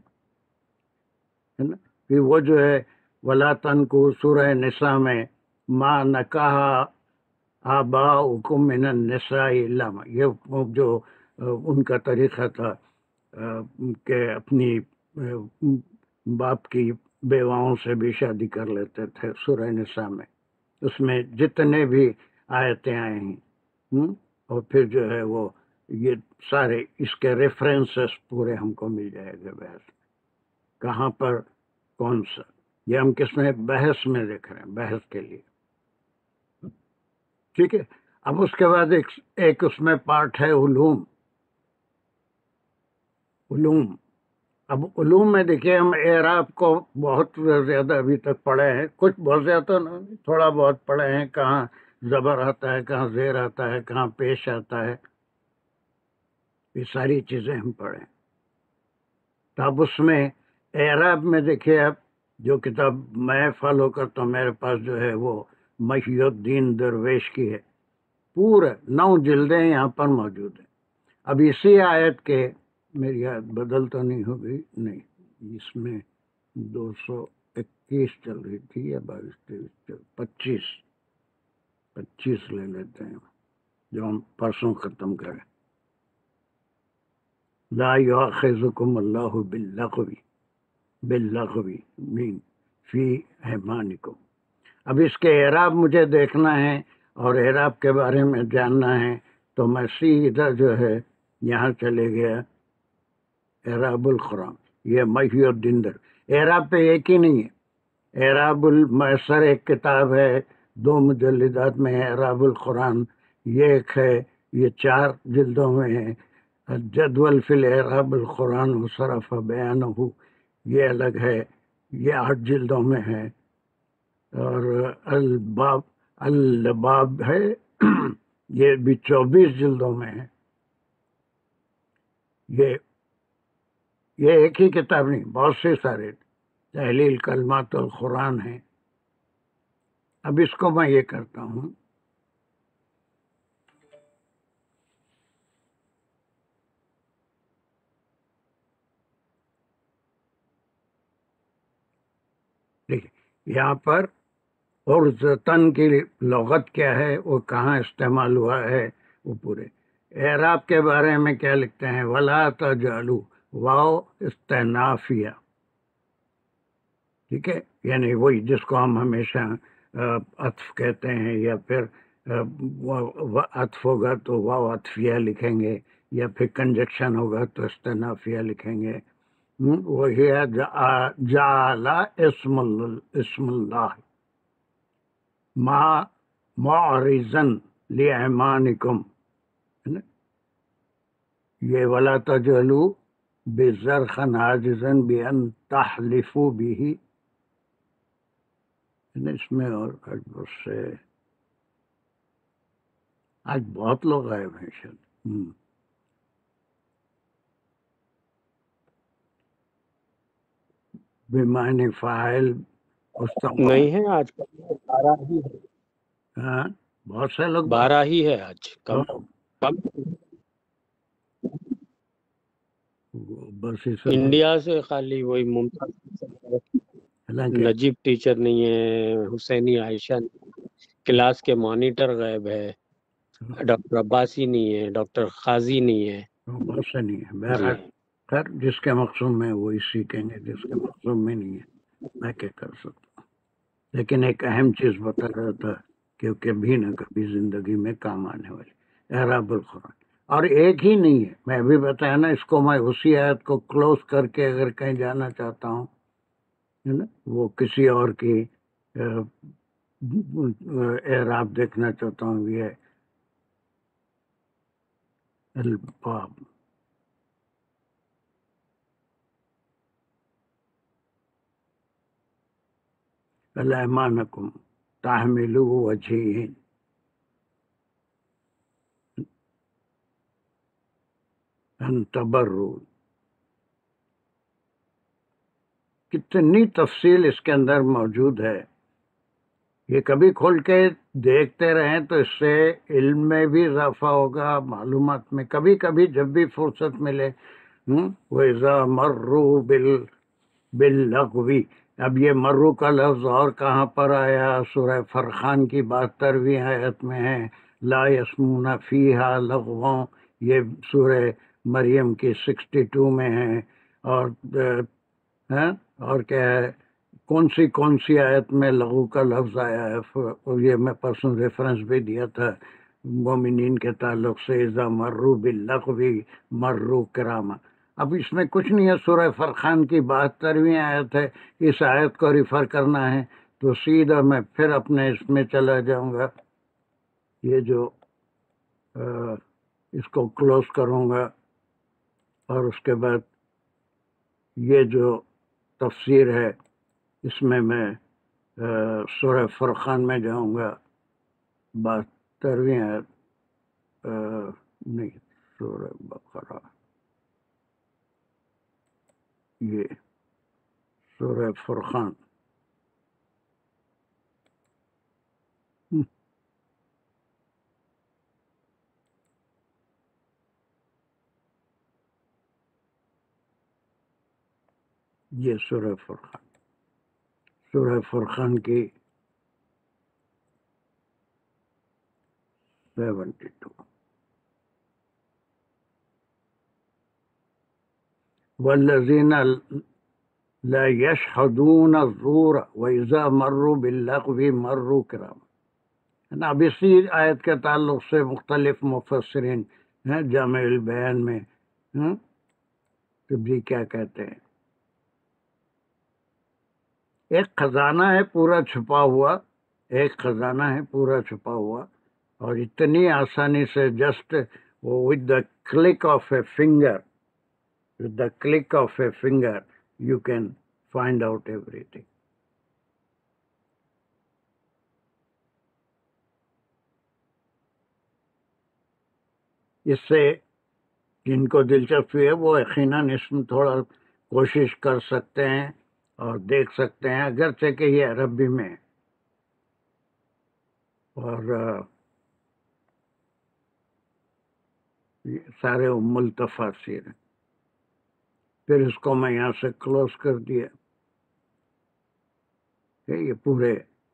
پھر وہ جو ہے وَلَا تَنكِحُوا سورہ نساء میں مَا نَكَحَ آبَاؤُكُم مِّنَ النِّسَاءِ إِلَّا مَا، یہ جو ان کا طریقہ تھا کہ اپنی باپ کی بیواؤں سے بھی شادی کر لیتے تھے. سورہ نساء میں اس میں جتنے بھی آیتیں آئے ہیں، اور پھر جو ہے وہ یہ سارے اس کے ریفرنسز پورے ہم کو مل جائے گا. بحث کہاں پر کون سا، یہ ہم کس میں بحث میں دیکھ رہے ہیں، بحث کے لیے. ٹھیک ہے. اب اس کے بعد ایک اس میں پارٹ ہے علوم. اب علوم میں دیکھیے، ہم اعراب کو بہت زیادہ ابھی تک پڑھے ہیں، کچھ بہت زیادہ نہیں، تھوڑا بہت پڑھے ہیں. کہاں زبر آتا ہے، کہاں زیر آتا ہے، کہاں پیش آتا ہے، یہ ساری چیزیں ہم پڑھیں. تو اب اس میں اعراب میں دیکھیے، اب جو کتاب میں فالو کرتا ہوں، میرے پاس جو ہے وہ محی الدین درویش کی ہے، پورا 9 جلدیں یہاں پر موجود ہیں. اب اسی آیت کے، میری یاد بدل تو نہیں ہو گئی، نہیں، اس میں 221 چل رہی تھی یا 22 25 لے لیتے ہیں جو ہم پرسوں ختم کریں. لا یؤاخذکم اللہ باللغو فی ایمانکم. اب اس کے اعراب مجھے دیکھنا ہے اور اعراب کے بارے میں جاننا ہے، تو میں سیدھا جو ہے یہاں چلے گیا اعراب القرآن. یہ محی الدین اعراب پہ ایک ہی نہیں ہے، اعراب المعصر ایک کتاب ہے 2 مجلدات میں، اعراب القرآن یہ ایک ہے، یہ 4 جلدوں میں ہے۔ الجدول فی الاعراب القرآن وصرف بیانہ یہ الگ ہے، یہ 8 جلدوں میں ہے۔ اور الباب ہے یہ بھی 24 جلدوں میں ہے۔ یہ ایک ہی کتاب نہیں، بہت سے سارے تحلیل کلمات القرآن ہیں۔ اب اس کو میں یہ کرتا ہوں، دیکھیں یہاں پر عرضتاً کی لغت کیا ہے، وہ کہاں استعمال ہوا ہے، وہ پورے اعراب کے بارے میں کیا لکھتے ہیں، ولا تجعلوا واو استنافیہ، ٹھیک ہے، یعنی وہی جس کو ہم ہمیشہ عطف کہتے ہیں، یا پھر عطف ہوگا تو واو عطفیہ لکھیں گے، یا پھر کنجکشن ہوگا تو استنافیہ لکھیں گے۔ وہی ہے جعل اسم اللہ معرضا لایمانکم، یہ ولا تجعلوا بزرخا عاجزا بان تحلفوا به، اس میں اور آج بہت لوگ آئے ہیں شاید۔ بمعنی فاعل مستقبل، نہیں ہے آج کل 12 ہی ہے، ہاں بہت سے لوگ 12 ہی ہے آج، کم بس اس سے انڈیا سے خالی وہی ممتاز حالانکہ نجیب ٹیچر نہیں ہے، حسینی عائشہ نہیں ہے، کلاس کے مانیٹر غائب ہے، ڈاکٹر عباسی نہیں ہے، ڈاکٹر قاضی نہیں ہے۔ بہت سے نہیں ہے، جی بہرحال خیر جس کے مقصود میں وہی سیکھیں گے، جس کے مقصود میں نہیں ہے میں کیا کر سکتا ہوں۔ لیکن ایک اہم چیز بتا رہا تھا کہ کبھی نہ کبھی زندگی میں کام آنے والی اعراب القرآن، اور ایک ہی نہیں ہے، میں ابھی بتایا نا، اس کو میں اسی آیت کو کلوز کر کے اگر کہیں جانا چاہتا ہوں، ہے نا، وہ کسی اور کی اعراب دیکھنا چاہتا ہوں، یہ الباب، الایمانکم تحملوا وجہین، ان تبروا، کتنی تفصیل اس کے اندر موجود ہے، یہ کبھی کھول کے دیکھتے رہیں تو اس سے علم میں بھی اضافہ ہوگا، معلومات میں، کبھی کبھی جب بھی فرصت ملے۔ وَإِذَا مَرُّوا بِاللَّغْوِ، اب یہ مرو کا لفظ اور کہاں پر آیا؟ سورہ فرقان کی 72ویں آیت میں ہے، لا یسمون فیہا لغوا، یہ سورہ مریم کی 62 میں ہے، اور کیا ہے، کون سی آیت میں لغو کا لفظ آیا ہے، اور یہ میں پرسوں ریفرنس بھی دیا تھا مومنین کے تعلق سے، اذا مرو باللغو مرو کراما۔ اب اس میں کچھ نہیں ہے، سورہ فرقان کی 72ویں آیت ہے، اس آیت کو ریفر کرنا ہے تو سیدھا میں پھر اپنے اس میں چلا جاؤں گا، یہ جو اس کو کلوز کروں گا، اور اس کے بعد یہ جو تفسیر ہے اس میں سورہ فرقان میں جاؤں گا، 72ویں آیت، نہیں، سورہ بقرہ، یہ سورہ فرقان، یہ سورہ فرقان کی 72، والذین لا یشہدون الزور وإذا مروا باللغو مروا کراما۔ اب اسی آیت کے تعلق سے مختلف مفسرین ہیں جامع البیان میں بھی کیا کہتے ہیں، ایک خزانہ ہے پورا چھپا ہوا، ایک خزانہ ہے پورا چھپا ہوا، اور اتنی آسانی سے just with the click of a finger, with the click of a finger you can find out ایوری تھنگ. اس سے جن کو دلچسپی ہے وہ یقیناً اس میں تھوڑا کوشش کر سکتے ہیں اور دیکھ سکتے ہیں، اگرچہ کہ یہ عربی میں ہے. اور یہ سارے ام التفاسیر ہیں. پھر اس کو میں یہاں سے کلوز کر دیا کہ یہ پورے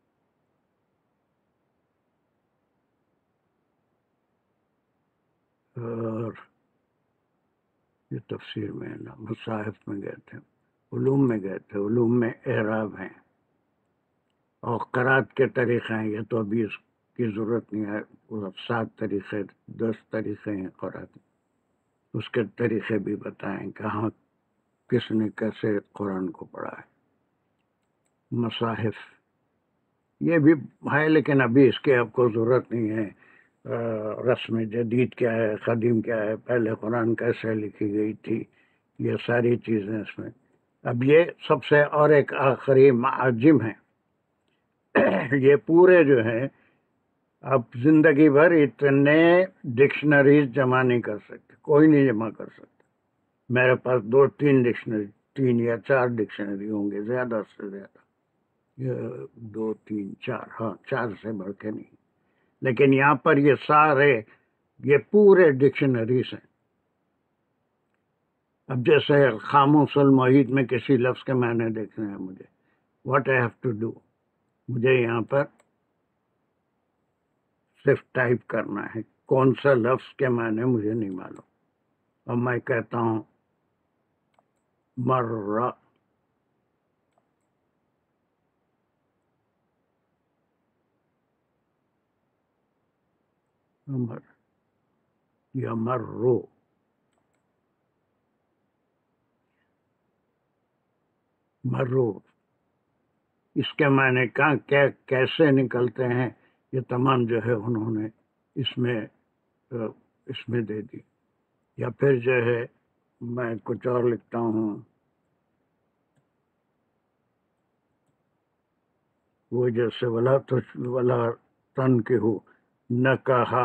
اور یہ تفسیر میں نا مصاحف میں گئے تھے، علوم میں گئے تھے، علوم میں اعراب ہیں اور قرات کے طریقے ہیں. یہ تو ابھی اس کی ضرورت نہیں ہے، 7 طریقے 10 طریقے ہیں قرات، اس کے طریقے بھی بتائیں کہاں کس نے کیسے قرآن کو پڑھا ہے. مصاحف یہ بھی ہے، لیکن ابھی اس کی آپ کو ضرورت نہیں ہے. رسم جدید کیا ہے، قدیم کیا ہے، پہلے قرآن کیسے لکھی گئی تھی، یہ ساری چیزیں اس میں. اب یہ سب سے اور ایک آخری معاجم ہے. یہ پورے جو ہیں اب زندگی بھر اتنے ڈکشنریز جمع نہیں کر سکتے، کوئی نہیں جمع کر سکتا. میرے پاس 2-3 ڈکشنری، 3 یا 4 ڈکشنری ہوں گے زیادہ سے زیادہ، 2 3 4، ہاں 4 سے بڑھ کے نہیں. لیکن یہاں پر یہ سارے یہ پورے ڈکشنریز ہیں. اب جیسے خاموش المحیط میں کسی لفظ کے معنی دیکھنے ہیں مجھے، what I have to do, مجھے یہاں پر صرف ٹائپ کرنا ہے کون سا لفظ کے معنی مجھے نہیں معلوم، اور میں کہتا ہوں مرہ، امر یا مرو. مرو اس کے معنی کہاں کیسے نکلتے ہیں، یہ تمام جو ہے انہوں نے اس میں دے دی. یا پھر جو ہے میں کچھ اور لکھتا ہوں، وہ جیسے ولا تن کے ہو نہ کہا،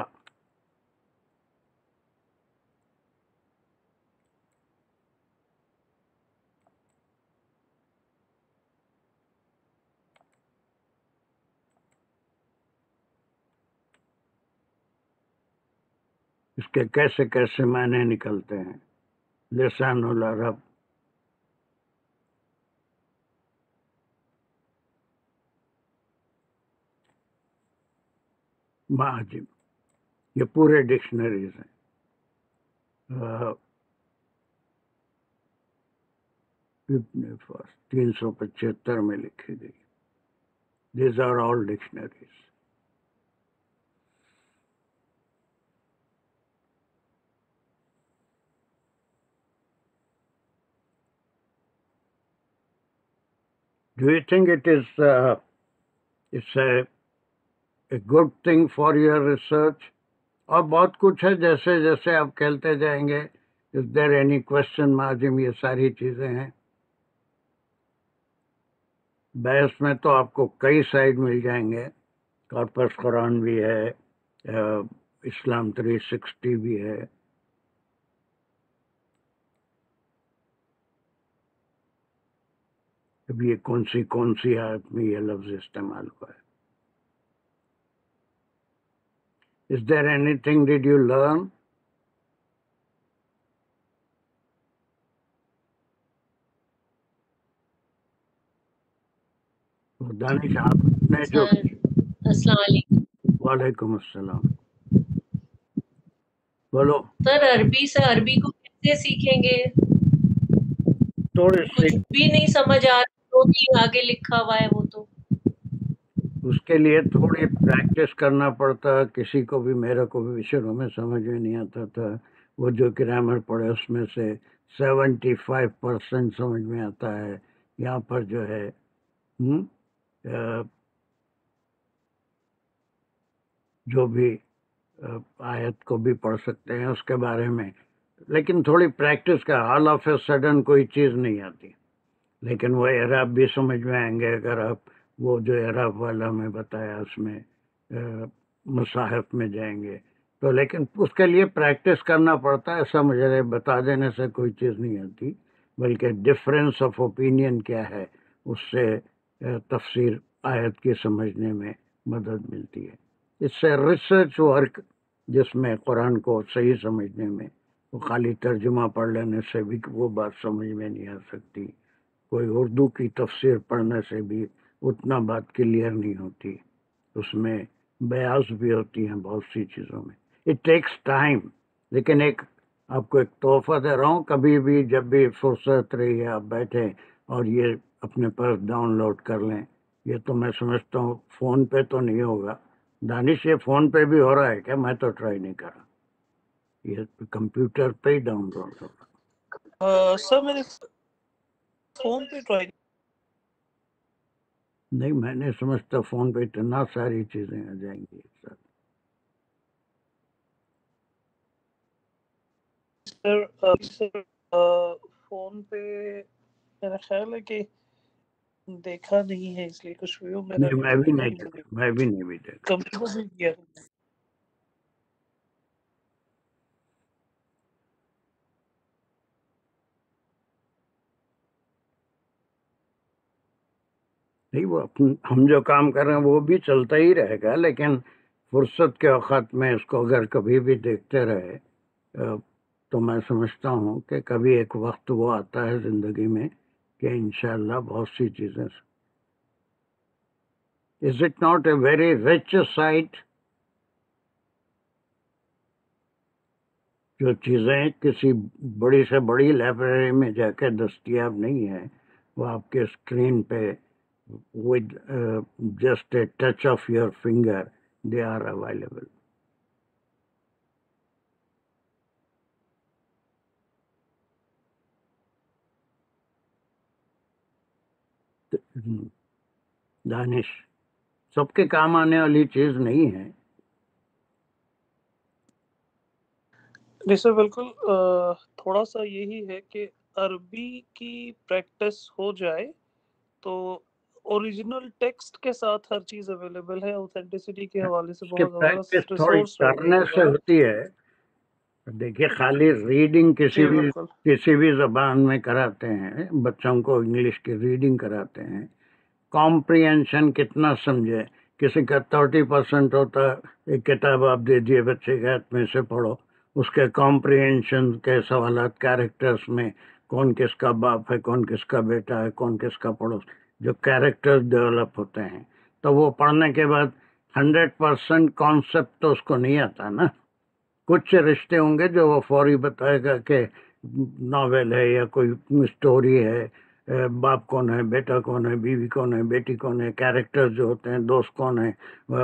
اس کے کیسے کیسے معنی نکلتے ہیں. لسان العرب، معاجم، یہ پورے ڈکشنریز ہیں. 375 میں لکھی گئی. These are all dictionaries. Do you think it's a good thing for your research? اور بہت کچھ ہے، جیسے جیسے آپ کھیلتے جائیں گے. Is there any question معاجم، یہ ساری چیزیں ہیں. بحث میں تو آپ کو کئی سائڈ مل جائیں گے. کارپس قرآن بھی ہے، اسلام 360 بھی ہے. اب یہ کون سی آیت میں یہ لفظ استعمال ہوا ہے. Is there anything did you learn? دانش آپ نے جو، السلام علیکم وعلیکم السلام، بولو. سر. عربی سے عربی کو کیسے سیکھیں گے؟ تھوڑی کچھ سی بھی نہیں سمجھ آ رہا، جو بھی آگے لکھا ہوا ہے وہ تو. اس کے لیے تھوڑی پریکٹس کرنا پڑتا ہے. کسی کو بھی، میرے کو بھی شروع میں سمجھ میں نہیں آتا تھا. وہ جو گرامر پڑھے اس میں سے 75% سمجھ میں آتا ہے. یہاں پر جو ہے جو بھی آیت کو بھی پڑھ سکتے ہیں اس کے بارے میں، لیکن تھوڑی پریکٹس کا، آل آف اے سڈن کوئی چیز نہیں آتی، لیکن وہ اعراب بھی سمجھ میں آئیں گے اگر آپ وہ جو اعراب والا میں بتایا اس میں مصاحف میں جائیں گے تو، لیکن اس کے لیے پریکٹس کرنا پڑتا ہے، ایسا مجھے بتا دینے سے کوئی چیز نہیں آتی، بلکہ ڈفرینس آف اوپینین کیا ہے اس سے تفسیر آیت کی سمجھنے میں مدد ملتی ہے۔ اس سے ریسرچ ورک جس میں قرآن کو صحیح سمجھنے میں، وہ خالی ترجمہ پڑھ لینے سے بھی وہ بات سمجھ میں نہیں آ سکتی، کوئی اردو کی تفسیر پڑھنے سے بھی اتنا بات کلیئر نہیں ہوتی، اس میں بیاض بھی ہوتی ہیں بہت سی چیزوں میں، اٹ ٹیکس ٹائم۔ لیکن ایک آپ کو ایک تحفہ دے رہا ہوں، کبھی بھی جب بھی فرصت رہی آپ بیٹھیں اور یہ اپنے پاس ڈاؤن لوڈ کر لیں۔ یہ تو میں سمجھتا ہوں فون پہ تو نہیں ہوگا، دانش یہ فون پہ بھی ہو رہا ہے کیا؟ میں تو ٹرائی نہیں کر رہا، یہ کمپیوٹر پہ ہی ڈاؤن لوڈ ہوگا۔ سر میرے فون پہ ٹرائی نہیں، میں نے سمجھتا فون پہ اتنا ساری چیزیں آ جائیں گی ایک ساتھ۔ سر فون پہ میرا خیال ہے کہ دیکھا نہیں ہے، اس لیے کچھ ویو میں نے نہیں، ابھی میں تک بھی نہیں نہیں دیکھا، میں بھی نہیں بھی دیکھا۔ کمپیوٹر بھی کیا نہیں، وہ ہم جو کام کر رہے ہیں وہ بھی چلتا ہی رہے گا، لیکن فرصت کے اوقات میں اس کو اگر کبھی بھی دیکھتے رہے تو میں سمجھتا ہوں کہ کبھی ایک وقت وہ آتا ہے زندگی میں کہ انشاءاللہ بہت سی چیزیں۔ Is it not a very rich site? جو چیزیں کسی بڑی سے بڑی لائبریری میں جا کے دستیاب نہیں ہیں، وہ آپ کے اسکرین پہ with just a touch of your finger they are available. دانش سب کے کام آنے والی چیز نہیں ہے۔ نہیں سر، بالکل تھوڑا سا یہی ہے کہ عربی کی پریکٹس ہو جائے تو اوریجنل ٹیکسٹ کے ساتھ ہر چیز اویلیبل ہے، اوتھینٹسٹی کے حوالے سے اس کی بہت پریکٹس زبردست تھوڑی ریسورس کرنے اویلیبل سے ہے۔ ہوتی ہے۔ دیکھیے خالی ریڈنگ جی بالکل، کسی بھی زبان میں کراتے ہیں، بچوں کو انگلش کی ریڈنگ کراتے ہیں، کمپریہنشن کتنا سمجھے، کسی کا 30% ہوتا، ایک کتاب آپ دے دیے بچے کے ہاتھ میں سے پڑھو، اس کے کمپریہنشن کے سوالات کیریکٹرز میں کون کس کا باپ ہے، کون کس کا بیٹا ہے، کون کس کا پڑوس، جو کیریکٹرز ڈیولپ ہوتے ہیں، تو وہ پڑھنے کے بعد 100% کانسیپٹ تو اس کو نہیں آتا نا۔ کچھ رشتے ہوں گے جو وہ فوری بتائے گا کہ ناول ہے یا کوئی اسٹوری ہے، باپ کون ہے، بیٹا کون ہے، بیوی کون ہے، بیٹی کون ہے، کیریکٹر جو ہوتے ہیں، دوست کون ہے،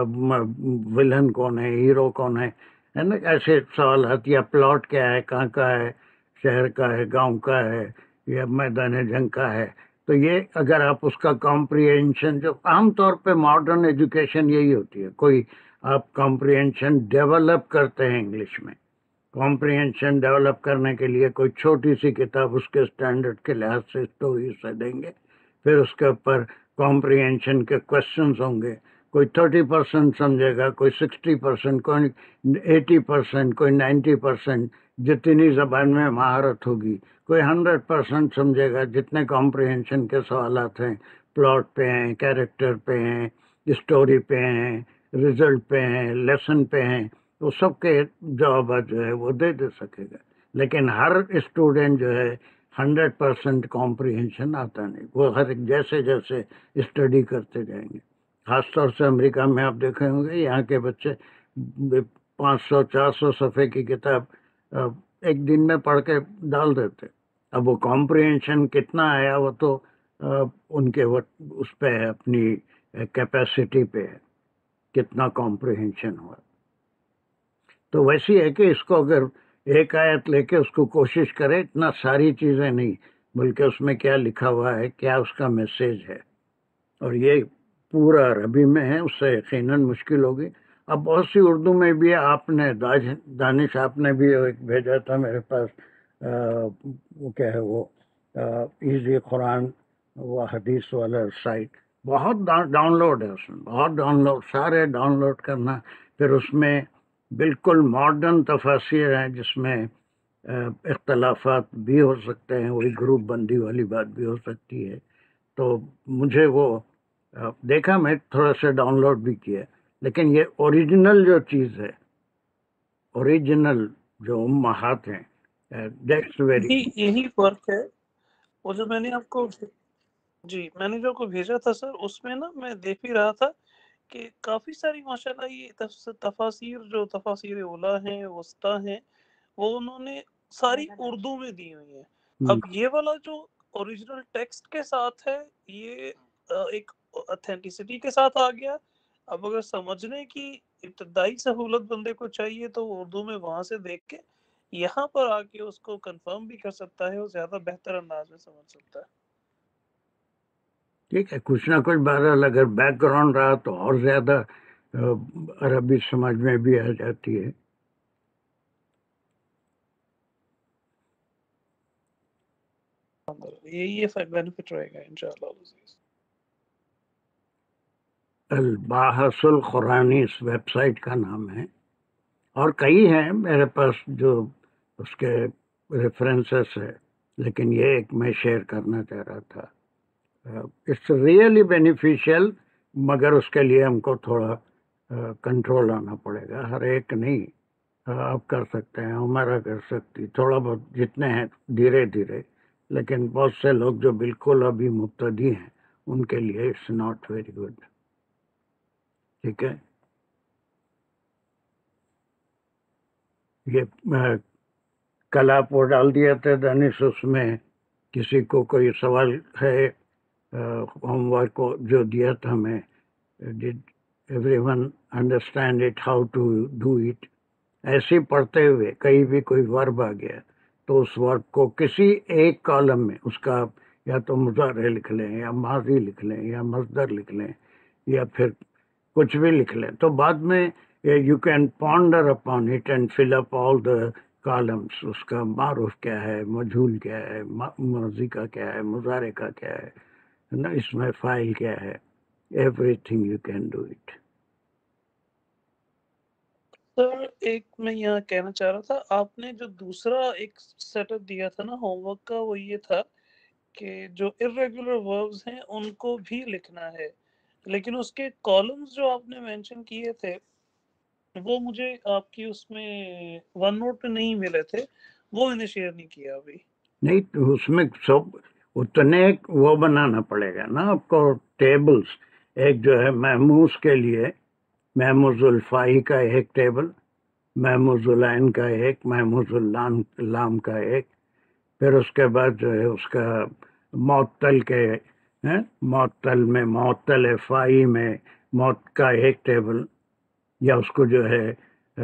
ولن کون ہے، ہیرو کون ہے نا، ایسے سوالات، یا پلاٹ کیا ہے، کہاں کا ہے، شہر کا ہے، گاؤں کا ہے، یا میدان جنگ کا ہے۔ تو یہ اگر آپ اس کا کمپریہنشن، جو عام طور پہ ماڈرن ایجوکیشن یہی ہوتی ہے، کوئی آپ کمپریہنشن ڈیولپ کرتے ہیں انگلش میں، کمپریہنشن ڈیولپ کرنے کے لیے کوئی چھوٹی سی کتاب اس کے اسٹینڈرڈ کے لحاظ سے اسٹوریز سے دیں گے، پھر اس کے اوپر کمپریہنشن کے کوشچنز ہوں گے، کوئی 30% سمجھے گا، کوئی 60%، کوئی 80%، کوئی 90%، جتنی زبان میں مہارت ہوگی، کوئی 100% سمجھے گا، جتنے کمپریہنشن کے سوالات ہیں، پلاٹ پہ ہیں، کیریکٹر پہ ہیں، اسٹوری پہ ہیں، رزلٹ پہ ہیں، لیسن پہ ہیں، وہ سب کے جوابات جو ہے وہ دے سکے گا۔ لیکن ہر اسٹوڈنٹ جو ہے 100% کمپریہنشن آتا نہیں، وہ ہر جیسے جیسے اسٹڈی کرتے جائیں گے۔ خاص طور سے امریکہ میں آپ دیکھیں ہوں گے، یہاں کے بچے 500-400 صفحے کی کتاب ایک دن میں پڑھ کے ڈال دیتے۔ اب وہ کمپریہنشن کتنا آیا وہ تو ان کے اس پہ ہے، اپنی کیپیسٹی پہ ہے، کتنا کمپریہنشن ہوا۔ تو ویسی ہے کہ اس کو اگر ایک آیت لے کے اس کو کوشش کرے، اتنا ساری چیزیں نہیں، بلکہ اس میں کیا لکھا ہوا ہے، کیا اس کا میسیج ہے، اور یہ پورا عربی میں ہے، اس سے یقیناً مشکل ہوگی. اب بہت سی اردو میں بھی آپ نے دانش آپ نے بھی ایک بھیجا تھا میرے پاس، وہ کیا ہے وہ ایزی قرآن و حدیث والا سائٹ، بہت ڈاؤن لوڈ ہے اس میں، بہت ڈاؤن لوڈ، سارے ڈاؤن لوڈ کرنا. پھر اس میں بالکل ماڈرن تفاسیر ہیں جس میں اختلافات بھی ہو سکتے ہیں، وہی گروپ بندی والی بات بھی ہو سکتی ہے. تو مجھے وہ دیکھا، میں تھوڑا سا ڈاؤن لوڈ بھی کیا، لیکن یہ اوریجنل جو چیز ہے، اوریجنل جو امہات ہیں، دیٹس ویری. یہی فرق ہے. وہ جو میں نے آپ کو میں نے جو آپ کو بھیجا تھا سر، اس میں نا میں دیکھ بھی رہا تھا کہ کافی ساری ماشاءاللہ یہ تفاسیر جو تفاسیر اولیٰ ہیں، وسطیٰ ہیں، وہ انہوں نے ساری اردو میں دی ہوئی ہیں. اب یہ والا جو اوریجنل ٹیکسٹ کے ساتھ ہے، یہ ایک اتھینٹسٹی کے ساتھ آ گیا. اب اگر سمجھنے کی ابتدائی سہولت بندے کو چاہیے تو وہ اردو میں وہاں سے دیکھ کے یہاں پر آ کے اس کو کنفرم بھی کر سکتا ہے، اور زیادہ بہتر انداز میں سمجھ سکتا ہے. ٹھیک ہے، کچھ نہ کچھ بہرحال اگر بیک گراؤنڈ رہا تو اور زیادہ عربی سمجھ میں بھی آ جاتی ہے. یہ بینیفٹ رہے گا انشاءاللہ العزیز. الباحث القرآنی اس ویب سائٹ کا نام ہے، اور کئی ہیں میرے پاس جو اس کے ریفرنسز ہے، لیکن یہ ایک میں شیئر کرنا چاہ رہا تھا. اٹس ریئلی بینیفیشیل، مگر اس کے لیے ہم کو تھوڑا کنٹرول آنا پڑے گا. ہر ایک نہیں آپ کر سکتے ہیں، ہمارا کر سکتی تھوڑا بہت جتنے ہیں دھیرے دھیرے، لیکن بہت سے لوگ جو بالکل ابھی مبتدی ہیں ان کے لیے اٹس ناٹ ویری گڈ. ٹھیک ہے، یہ کل آپ وہ ڈال دیا تھا دانش، اس میں کسی کو کوئی سوال ہے ہوم ورک کو جو دیا تھا میں، did everyone understand it how to do it. ایسے پڑھتے ہوئے کہیں بھی کوئی ورب آ گیا تو اس ورب کو کسی ایک کالم میں اس کا یا تو مضارع لکھ لیں، یا ماضی لکھ لیں، یا مصدر لکھ لیں، یا پھر کچھ بھی لکھ لیں. تو بعد میں you can ponder upon it and fill up all the columns. اس کا معروف کیا ہے، مجہول کیا ہے، ماضی کا کیا ہے، مضارع کا کیا ہے نا، اس میں فائل کیا ہے، everything you can do it. Sir ایک میں یہاں کہنا چاہ رہا تھا، آپ نے جو دوسرا ایک سیٹ اپ دیا تھا نا ہوم ورک کا، وہ یہ تھا کہ جو irregular verbs ہیں ان کو بھی لکھنا ہے، لیکن اس کے کالمز جو آپ نے مینشن کیے تھے وہ مجھے آپ کی اس میں ون نوٹ پہ نہیں ملے تھے، وہ میں نے شیئر نہیں کیا ابھی. نہیں تو اس میں سب اتنے وہ بنانا پڑے گا نا آپ کو، ٹیبلز. ایک جو ہے محموز کے لیے محموز الفائی کا ایک ٹیبل، محموز العین کا ایک، محموز اللام کا ایک، پھر اس کے بعد جو ہے اس کا معطل کے معطل میں معطل فائی میں موت کا ایک ٹیبل، یا اس کو جو ہے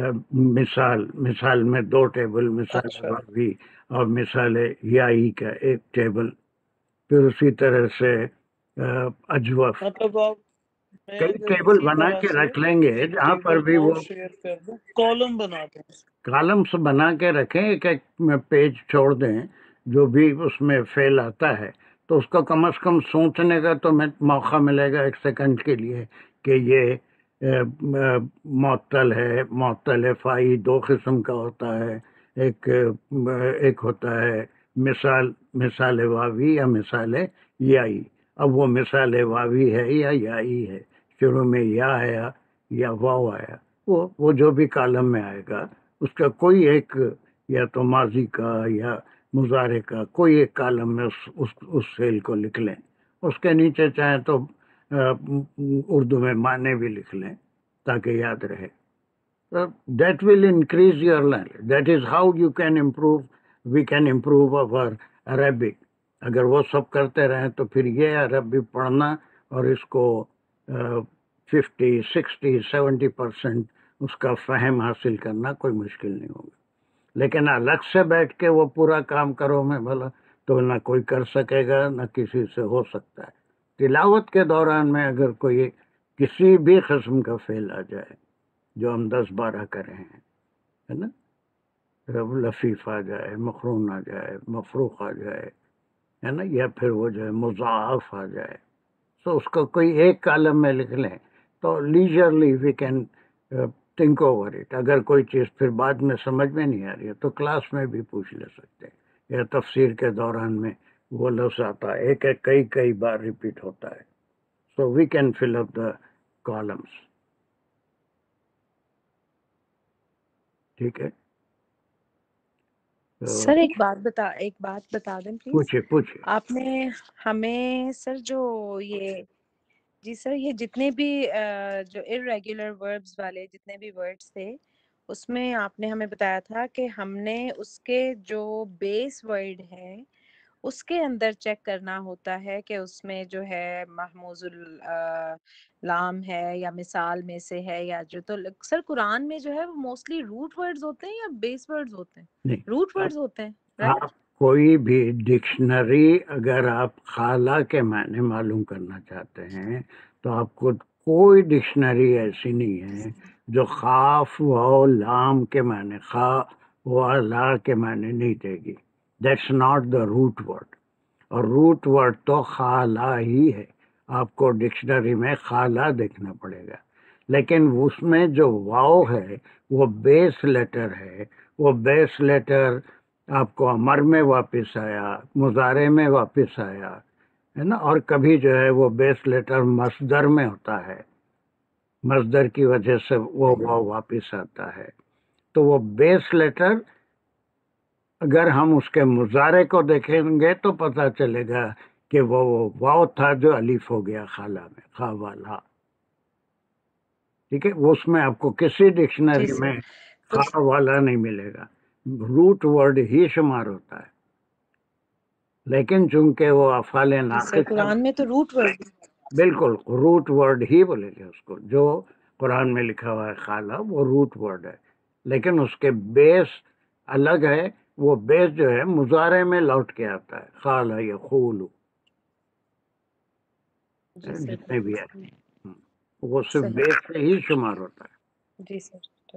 مثال میں دو ٹیبل، مثال اچھا واضح اور مثال یائی کا ایک ٹیبل. پھر اسی طرح سے اجوف، مطلب آپ میں کئی اگر ٹیبل اسی بنا طرح کے سے رکھ لیں گے ایک جہاں پر ٹیبل بھی وہ اور شیئر کر دوں، کالم بنا دوں. کالمس بنا کے رکھیں، ایک ایک پیج چھوڑ دیں جو بھی اس میں فیل آتا ہے، تو اس کو کم از کم سوچنے کا تو موقع ملے گا ایک سیکنڈ کے لیے کہ یہ معطل ہے. معطل فائی دو قسم کا ہوتا ہے، ایک ہوتا ہے مثال واوی یا مثال یائی. اب وہ مثال واوی ہے یا یائی ہے، شروع میں یا آیا یا واو آیا، وہ جو بھی کالم میں آئے گا اس کا کوئی ایک، یا تو ماضی کا یا مضارع کا کوئی ایک کالم میں اس فعل کو لکھ لیں. اس کے نیچے چاہیں تو اردو میں معنی بھی لکھ لیں تاکہ یاد رہے. That will increase your knowledge. That is how you can improve, we can improve our Arabic. اگر وہ سب کرتے رہیں تو پھر یہ عربی پڑھنا اور اس کو 50, 60, 70% اس کا فہم حاصل کرنا کوئی مشکل نہیں ہوگا. لیکن الگ سے بیٹھ کے وہ پورا کام کرو میں بھلا تو نہ کوئی کر سکے گا، نہ کسی سے ہو سکتا ہے. تلاوت کے دوران میں اگر کوئی کسی بھی قسم کا فعل آ جائے جو ہم 10-12 کرے ہیں، ہے نا، لفیف آ جائے، مقرون آ جائے، مفروخ آ جائے، ہے نا، یا پھر وہ جو ہے مضاعف آ جائے، تو اس کو کوئی ایک کالم میں لکھ لیں تو leisurely we can think over it. اگر کوئی چیز پھر بعد میں سمجھ میں نہیں آ رہی ہے تو کلاس میں بھی پوچھ لے سکتے ہیں، یا تفسیر کے دوران میں وہ لفظ آتا ہے ایک ایک کئی بار ریپیٹ ہوتا ہے، سو we can fill up the columns. ٹھیک ہے، سر ایک بات بتا دیں پلیز. پوچھے. آپ نے ہمیں سر جو یہ جی سر یہ جتنے بھی جو irregular verbs والے جتنے بھی words تھے اس میں آپ نے ہمیں بتایا تھا کہ ہم نے اس کے جو بیس ورڈ ہے اس کے اندر چیک کرنا ہوتا ہے کہ اس میں جو ہے محموز لام ہے یا مثال میں سے ہے یا جو. تو سر قرآن میں جو ہے وہ موسٹلی روٹ ورڈز ہوتے ہیں یا بیس ورڈز ہوتے ہیں؟ نہیں، روٹ ورڈز ہوتے ہیں، رائٹ؟ آپ کوئی بھی ڈکشنری اگر آپ خالہ کے معنی معلوم کرنا چاہتے ہیں تو آپ کو کوئی ڈکشنری ایسی نہیں ہے جو خاف و لام کے معنی، خا و لا کے معنی نہیں دے گی. That's not the root word. اور روٹ ورڈ تو خالہ ہی ہے. آپ کو ڈکشنری میں خالہ دیکھنا پڑے گا، لیکن اس میں جو واو ہے وہ بیس لیٹر ہے. وہ بیس لیٹر آپ کو امر میں واپس آیا، مضارع میں واپس آیا، ہے نا، اور کبھی جو ہے وہ بیس لیٹر مصدر میں ہوتا ہے، مصدر کی وجہ سے وہ واپس آتا ہے. تو وہ بیس لیٹر اگر ہم اس کے مضارع کو دیکھیں گے تو پتہ چلے گا کہ وہ واو تھا جو الف ہو گیا خالہ میں، خا والا. ٹھیک ہے، اس میں آپ کو کسی جی ڈکشنری سر. میں تو خا والا نہیں ملے گا، روٹ ورڈ ہی شمار ہوتا ہے. لیکن چونکہ وہ افعال جی سر ناقص قرآن میں تو روٹ ورڈ بالکل روٹ ورڈ ہی بولے گے اس کو. جو قرآن میں لکھا ہوا ہے خالہ وہ روٹ ورڈ ہے، لیکن اس کے بیس الگ ہے. وہ بیس جو ہے مضارع میں لوٹ کے آتا ہے، خالہ یا خولو جی سر جتنے بھی ہے وہ صرف صحیح. بیس سے ہی شمار ہوتا ہے. جی سر.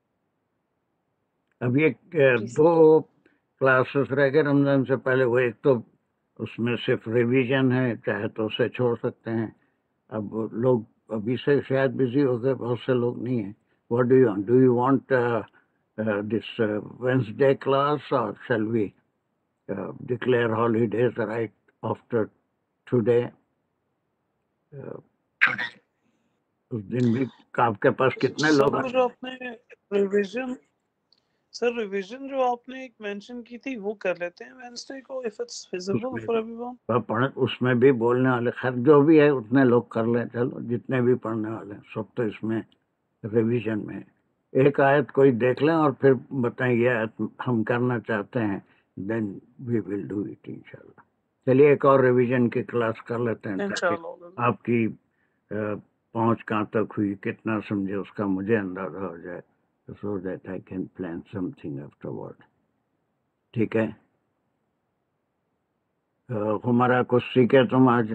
اب یہ جی سر. 2 کلاسز رہ گئے رمضان سے پہلے. وہ ایک تو اس میں صرف ریویژن ہے، چاہے تو اسے چھوڑ سکتے ہیں. اب لوگ ابھی سے شاید بزی ہو گئے، بہت سے لوگ نہیں ہیں. What do you want this Wednesday class اور shall we declare holidays right after today? اس دن بھی آپ کے پاس کتنے لوگ سر جو آپ نے ریویژن جو آپ نے ایک مینشن کی تھی وہ کر لیتے ہیں وینسڈے کو if it's feasible for everyone. اس میں بھی بولنے والے خیر جو بھی ہے اتنے لوگ کر لیں. چلو جتنے بھی پڑھنے والے ہیں سب تو اس میں ریویژن میں ایک آیت کوئی دیکھ لیں اور پھر بتائیں یہ آیت ہم کرنا چاہتے ہیں، دین وی ول ڈو اٹ انشاءاللہ. چلیے ایک اور ریویژن کی کلاس کر لیتے ہیں تاکہ انشاءاللہ آپ کی پہنچ کہاں تک ہوئی، کتنا سمجھے، اس کا مجھے اندازہ ہو جائے، so that I can plan something afterward. ٹھیک ہے، ہمارا کچھ سیکھے تم آج؟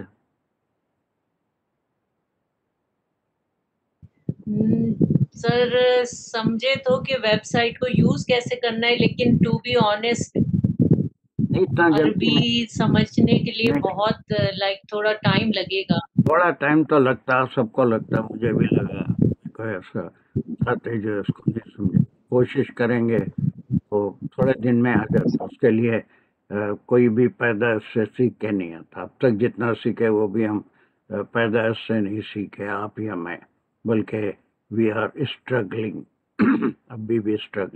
سر سمجھے تو کہ ویب سائٹ کو یوز کیسے کرنا ہے، لیکن ٹو بی آنےسٹ نہیں اتنا جلدی عربی سمجھنے کے لیے نہیں، بہت تھوڑا ٹائم لگے گا. تھوڑا ٹائم تو لگتا ہے، سب کو لگتا ہے، مجھے بھی لگا. کوئی ایسا ساتھی جو اس کو نہیں سمجھے، کوشش کریں گے تو تھوڑے دن میں آ جاتا. اس کے لیے کوئی بھی پیدائش سے سیکھ کے نہیں آتا. اب تک جتنا سیکھے وہ بھی ہم پیدائش سے نہیں سیکھے، آپ یا میں، بلکہ وی آر اسٹرگلنگ. ابھی بھی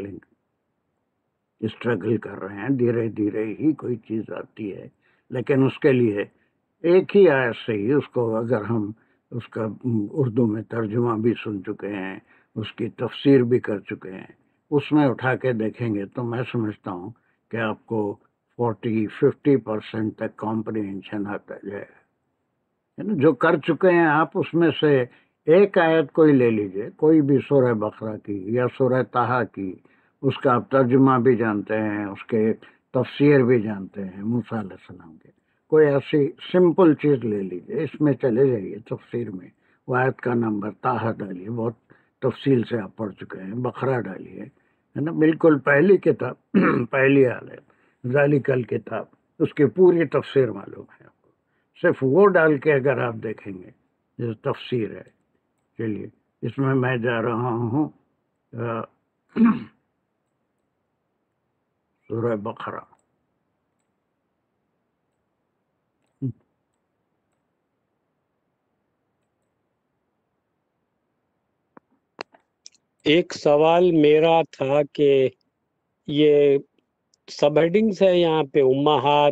اسٹرگل کر رہے ہیں. دھیرے دھیرے ہی کوئی چیز آتی ہے، لیکن اس کے لیے ایک ہی آیت سے ہی اس کو اگر ہم اس کا اردو میں ترجمہ بھی سن چکے ہیں، اس کی تفسیر بھی کر چکے ہیں، اس میں اٹھا کے دیکھیں گے تو میں سمجھتا ہوں کہ آپ کو 40-50% تک کمپریہنشن آتا جائے گا. جو کر چکے ہیں آپ اس میں سے ایک آیت کوئی لے لیجئے، کوئی بھی سورہ بقرہ کی یا سورہ طٰہٰ کی، اس کا آپ ترجمہ بھی جانتے ہیں، اس کے تفسیر بھی جانتے ہیں موسیٰ علیہ السلام کے، کوئی ایسی سمپل چیز لے لیجیے، اس میں چلے جائیے تفسیر میں، وہ آیت کا نمبر تاہا ڈالیے، بہت تفصیل سے آپ پڑھ چکے ہیں، بقرہ ڈالیے، ہے نا، بالکل پہلی کتاب پہلی آیت ذالک الکتاب، اس کی پوری تفسیر معلوم ہے آپ کو، صرف وہ ڈال کے اگر آپ دیکھیں گے جو تفسیر ہے. چلیے اس میں جا رہا ہوں سورہ بقرہ. ایک سوال میرا تھا کہ یہ سب ہیڈنگس ہے یہاں پہ، امہات،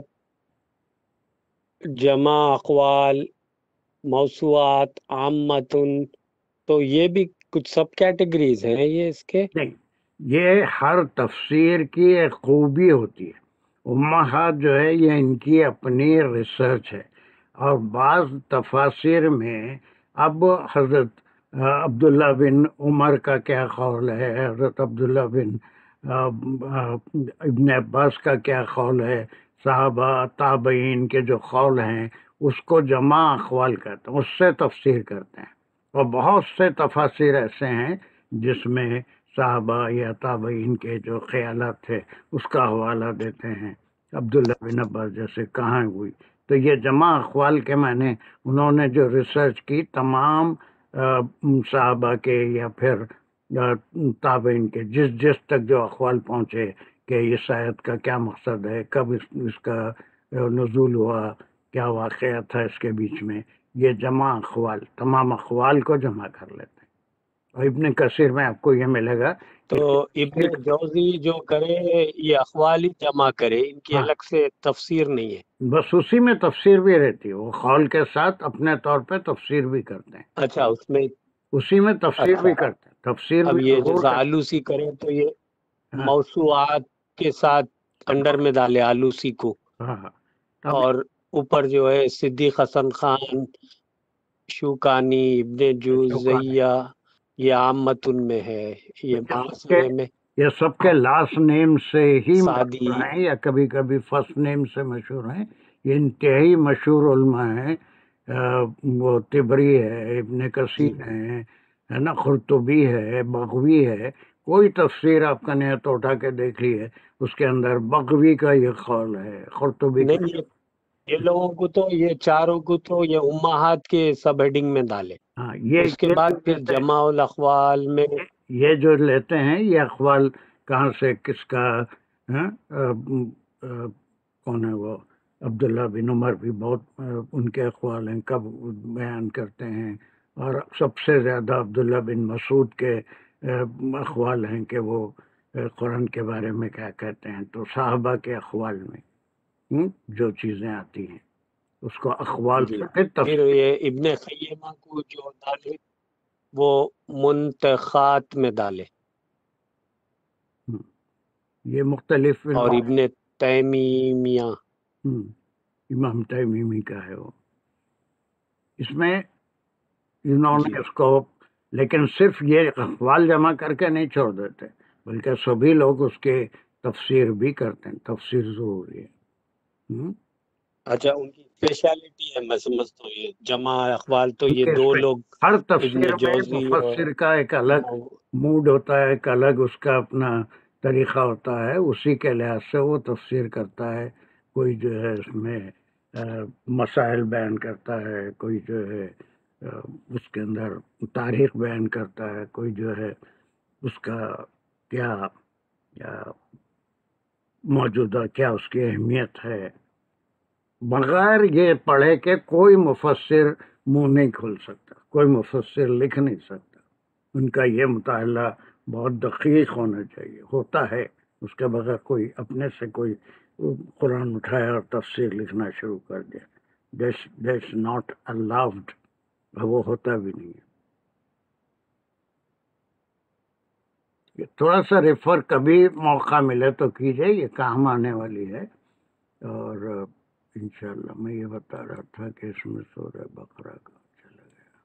جمع اقوال، موضوعات، عامتن، تو یہ بھی کچھ سب کیٹیگریز ہیں یہ اس کے؟ نہیں، یہ ہر تفسیر کی ایک خوبی ہوتی ہے. امہات جو ہے یہ ان کی اپنی ریسرچ ہے، اور بعض تفاسیر میں اب حضرت عبداللہ بن عمر کا کیا قول ہے، حضرت عبداللہ بن ابن عباس کا کیا قول ہے، صحابہ تابعین کے جو قول ہیں اس کو جمع اقوال کہتے ہیں، اس سے تفسیر کرتے ہیں. اور بہت سے تفاسیر ایسے ہیں جس میں صحابہ یا تابعین کے جو خیالات تھے اس کا حوالہ دیتے ہیں. عبداللہ بن عباس جیسے کہاں ہوئی، تو یہ جمع اقوال کے معنی انہوں نے جو ریسرچ کی تمام صحابہ کے یا پھر تابعین کے جس تک جو اقوال پہنچے کہ اس آیت کا کیا مقصد ہے، کب اس کا نزول ہوا، کیا واقعہ تھا اس کے بیچ میں، یہ جمع اقوال، تمام اقوال کو جمع کر لیتے ہیں. اور ابن کثیر میں آپ کو یہ ملے گا کہ تو ابن جوزی جو کرے یہ اقوال ہی جمع کرے، ان کی ہاں، الگ سے تفسیر نہیں ہے؟ بس اسی میں تفسیر بھی رہتی ہے، وہ قول کے ساتھ اپنے طور پہ تفسیر بھی کرتے ہیں، اچھا، اس میں اسی میں تفسیر اچھا. بھی کرتے ہیں، تفسیر اب بھی یہ ضرور جیسا کرتے آلوسی کرے تو یہ ہیں. ہاں موضوعات کے ساتھ انڈر میں ڈالے آلوسی کو، ہاں ہاں. اب اور اوپر جو ہے صدیق حسن خان، شوکانی، ابن شوکان ہے، جوزیہ، یہ عامتن میں ہے، یہ یہ سب کے معاصرے میں یہ سب کے لاسٹ نیم سے ہی سعدی. مشہور ہیں یا کبھی کبھی فرسٹ نیم سے مشہور ہیں. یہ انتہائی مشہور علماء ہیں. وہ طبری ہے، ابن کثیر ہے نا، قرطبی ہے، بغوی ہے. کوئی تفسیر آپ کا نیت اٹھا کے دیکھ لی ہے اس کے اندر بغوی کا یہ قول ہے، قرطبی کا. نہیں، یہ لوگوں کو تو یہ چاروں کو تو یہ امہات کے سب ہیڈنگ میں ڈالے، ہاں اس کے بعد پھر جمع الاقوال میں یہ جو لیتے ہیں یہ اقوال کہاں سے، کس کا، کون ہے وہ، عبداللہ بن عمر بھی بہت ان کے اقوال ہیں، کب بیان کرتے ہیں. اور سب سے زیادہ عبداللہ بن مسعود کے اقوال ہیں کہ وہ قرآن کے بارے میں کیا کہتے ہیں. تو صحابہ کے اقوال میں جو چیزیں آتی ہیں اس کو اقوال جی. سے پھر یہ ابن خیمہ کو جو ڈالے وہ منتخات میں ڈالے، یہ مختلف اور ابن تیمیہ امام تیمیمی کا ہے وہ. اس میں انہوں جی. نے اس کو، لیکن صرف یہ اقوال جمع کر کے نہیں چھوڑ دیتے بلکہ سبھی لوگ اس کے تفسیر بھی کرتے ہیں. تفسیر ضروری ہے. اچھا، ان کی اسپیشلٹی ہے، میں سمجھتا ہوں یہ جمع اقوال تو ان یہ کے دو لوگ ہر ابن تفسیر میں جوزی اور مفسر کا ایک الگ موڈ ہوتا ہے، ایک الگ اس کا اپنا طریقہ ہوتا ہے، اسی کے لحاظ سے وہ تفسیر کرتا ہے. کوئی جو ہے اس میں مسائل بیان کرتا ہے، کوئی جو ہے اس کے اندر تاریخ بیان کرتا ہے، کوئی جو ہے اس کا کیا موجودہ کیا اس کی اہمیت ہے. بغیر یہ پڑھے کہ کوئی مفسر منہ نہیں کھول سکتا، کوئی مفسر لکھ نہیں سکتا. ان کا یہ مطالعہ بہت دقیق ہونا چاہیے، ہوتا ہے. اس کے بغیر کوئی اپنے سے کوئی قرآن اٹھایا اور تفسیر لکھنا شروع کر دیا، دیٹس ناٹ الاؤڈ، وہ ہوتا بھی نہیں ہے. تھوڑا سا ریفر کبھی موقع ملے تو کیجئے، یہ کام آنے والی ہے. اور انشاءاللہ میں یہ بتا رہا تھا کہ اس میں سورہ بقرہ کا چلا گیا.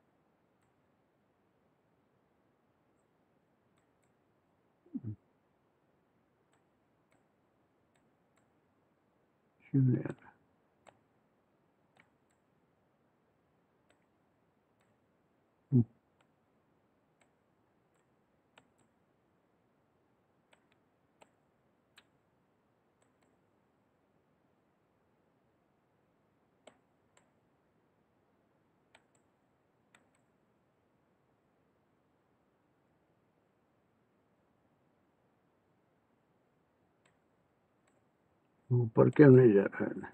اوپر کیوں نہیں جا رہا ہے؟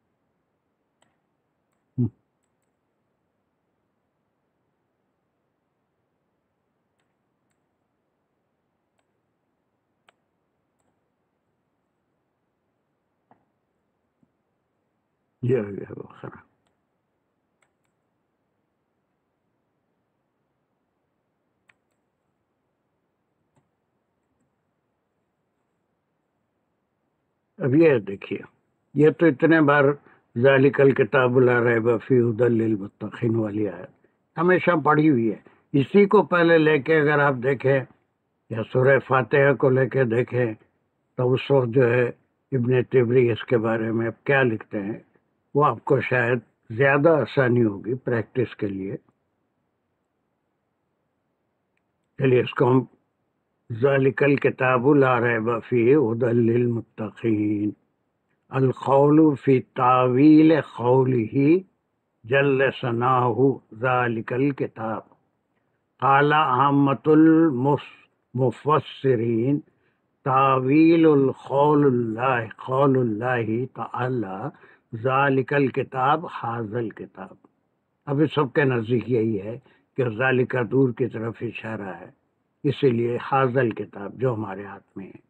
یہ آ گیا بخرا. اب یہ دیکھیے، یہ تو اتنے بار ذالک الکتاب لا ریب فیہ ھدی للمتقین والی آیت ہمیشہ پڑھی ہوئی ہے. اسی کو پہلے لے کے اگر آپ دیکھیں یا سورہ فاتحہ کو لے کے دیکھیں تو اس وقت جو ہے ابن طبری اس کے بارے میں اب کیا لکھتے ہیں وہ آپ کو شاید زیادہ آسانی ہوگی پریکٹس کے لیے. چلیے اس کو ہم ذالک الکتاب لا ریب فیہ ھدی للمتقین. القول فی تعویل قوله جل ثناہ ذالک الکتاب. قال عامۃ المفسرین تعویل قول اللہ تعالی ذالک الکتاب ھذا الکتاب. اب اس سب کے نزدیک یہی ہے کہ ذالک دور کی طرف اشارہ ہے، اسی لیے ھذا الکتاب جو ہمارے ہاتھ میں ہے.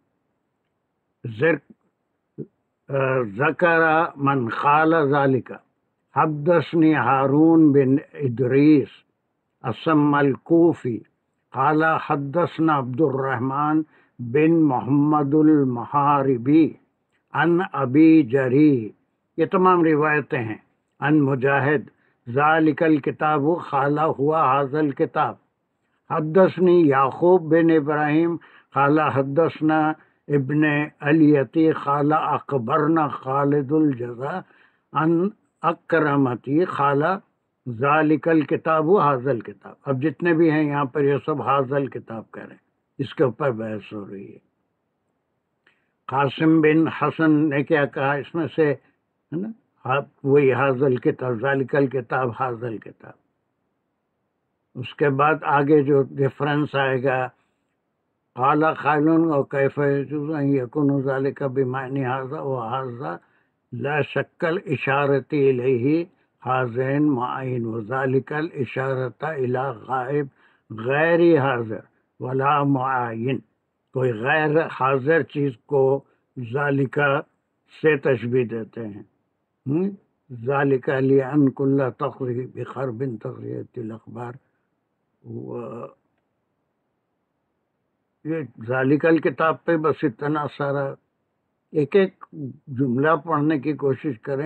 ذکر من قال ذالک حدثنی ہارون بن ادریس اسم الکوفی قال حدثنا عبد الرحمن بن محمد المحاربی عن ابی جری. یہ تمام روایتیں ہیں. عن مجاہد ذالک الکتاب قال ہوا ھذا الکتاب. حدثنی یعقوب بن ابراہیم قال حدثنا ابن الیتی قال اخبرنا خالد الجزا عن اکرمتی قال ذالک الکتاب ھذا الکتاب. اب جتنے بھی ہیں یہاں پر یہ سب ھذا الکتاب کہہ رہے ہیں، اس کے اوپر بحث ہو رہی ہے. قاسم بن حسن نے کیا کہا اس میں سے، ہے نا، وہی ھذا الکتاب ذالک الکتاب ھذا الکتاب. اس کے بعد آگے جو ڈفرنس آئے گا قال قائل وکیف یجوز ان یکون ذلک بمعنی ھذا وھذا لا شک الاشارۃ الیہ حاضرین معین وذلک الاشارۃ الی غائب غیر حاضر ولا معین. کوئی غیر حاضر چیز کو ذالکہ سے تشبیہ دیتے ہیں. ذالک لأن کل تقری بخرب تقریۃ الاخبار. یہ ذالک الکتاب پہ بس اتنا سارا ایک ایک جملہ پڑھنے کی کوشش کریں.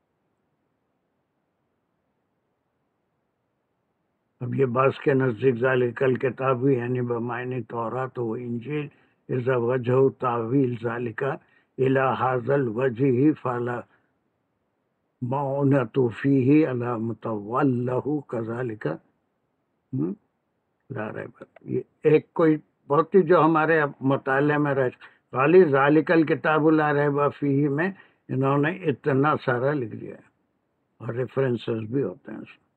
اب یہ بعض کے نزدیک ذالک الکتاب یعنی بمعنی تورات و انجیل اذا وجہ تعویل ذالک الی ھذا الوجہ فلا معونۃ فیہ علی متولہ کذالک لا ریب. یہ ایک کوئی بہت ہی جو ہمارے مطالعے میں رہ خالی ذالک الکتاب لا ریب فیہ میں انہوں نے اتنا سارا لکھ دیا ہے اور ریفرنسز بھی ہوتے ہیں اس میں.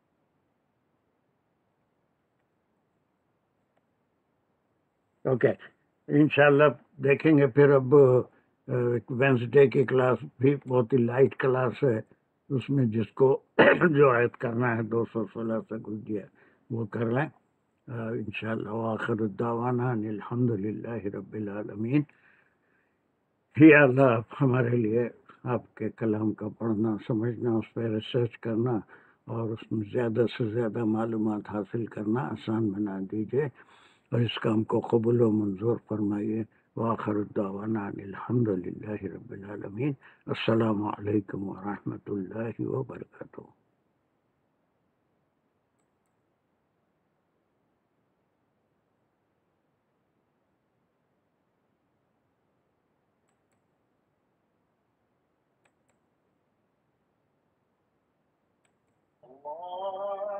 اوکے انشاءاللہ دیکھیں گے پھر. اب وینسڈے کی کلاس بھی بہت ہی لائٹ کلاس ہے، اس میں جس کو جو عائد کرنا ہے 216 سے کچھ دیا وہ کر لیں انشاءاللہ. وآخر الدعوانا ان الحمد للہ رب العالمین. یا اللہ ہمارے لیے آپ کے کلام کا پڑھنا سمجھنا، اس پہ ریسرچ کرنا اور اس میں زیادہ سے زیادہ معلومات حاصل کرنا آسان بنا دیجیے اور اس کام کو قبول و منظور فرمائیے. وآخر الدعوانا ان الحمد للہ رب العالمین. السلام علیکم ورحمۃ اللہ وبرکاتہ. اللہ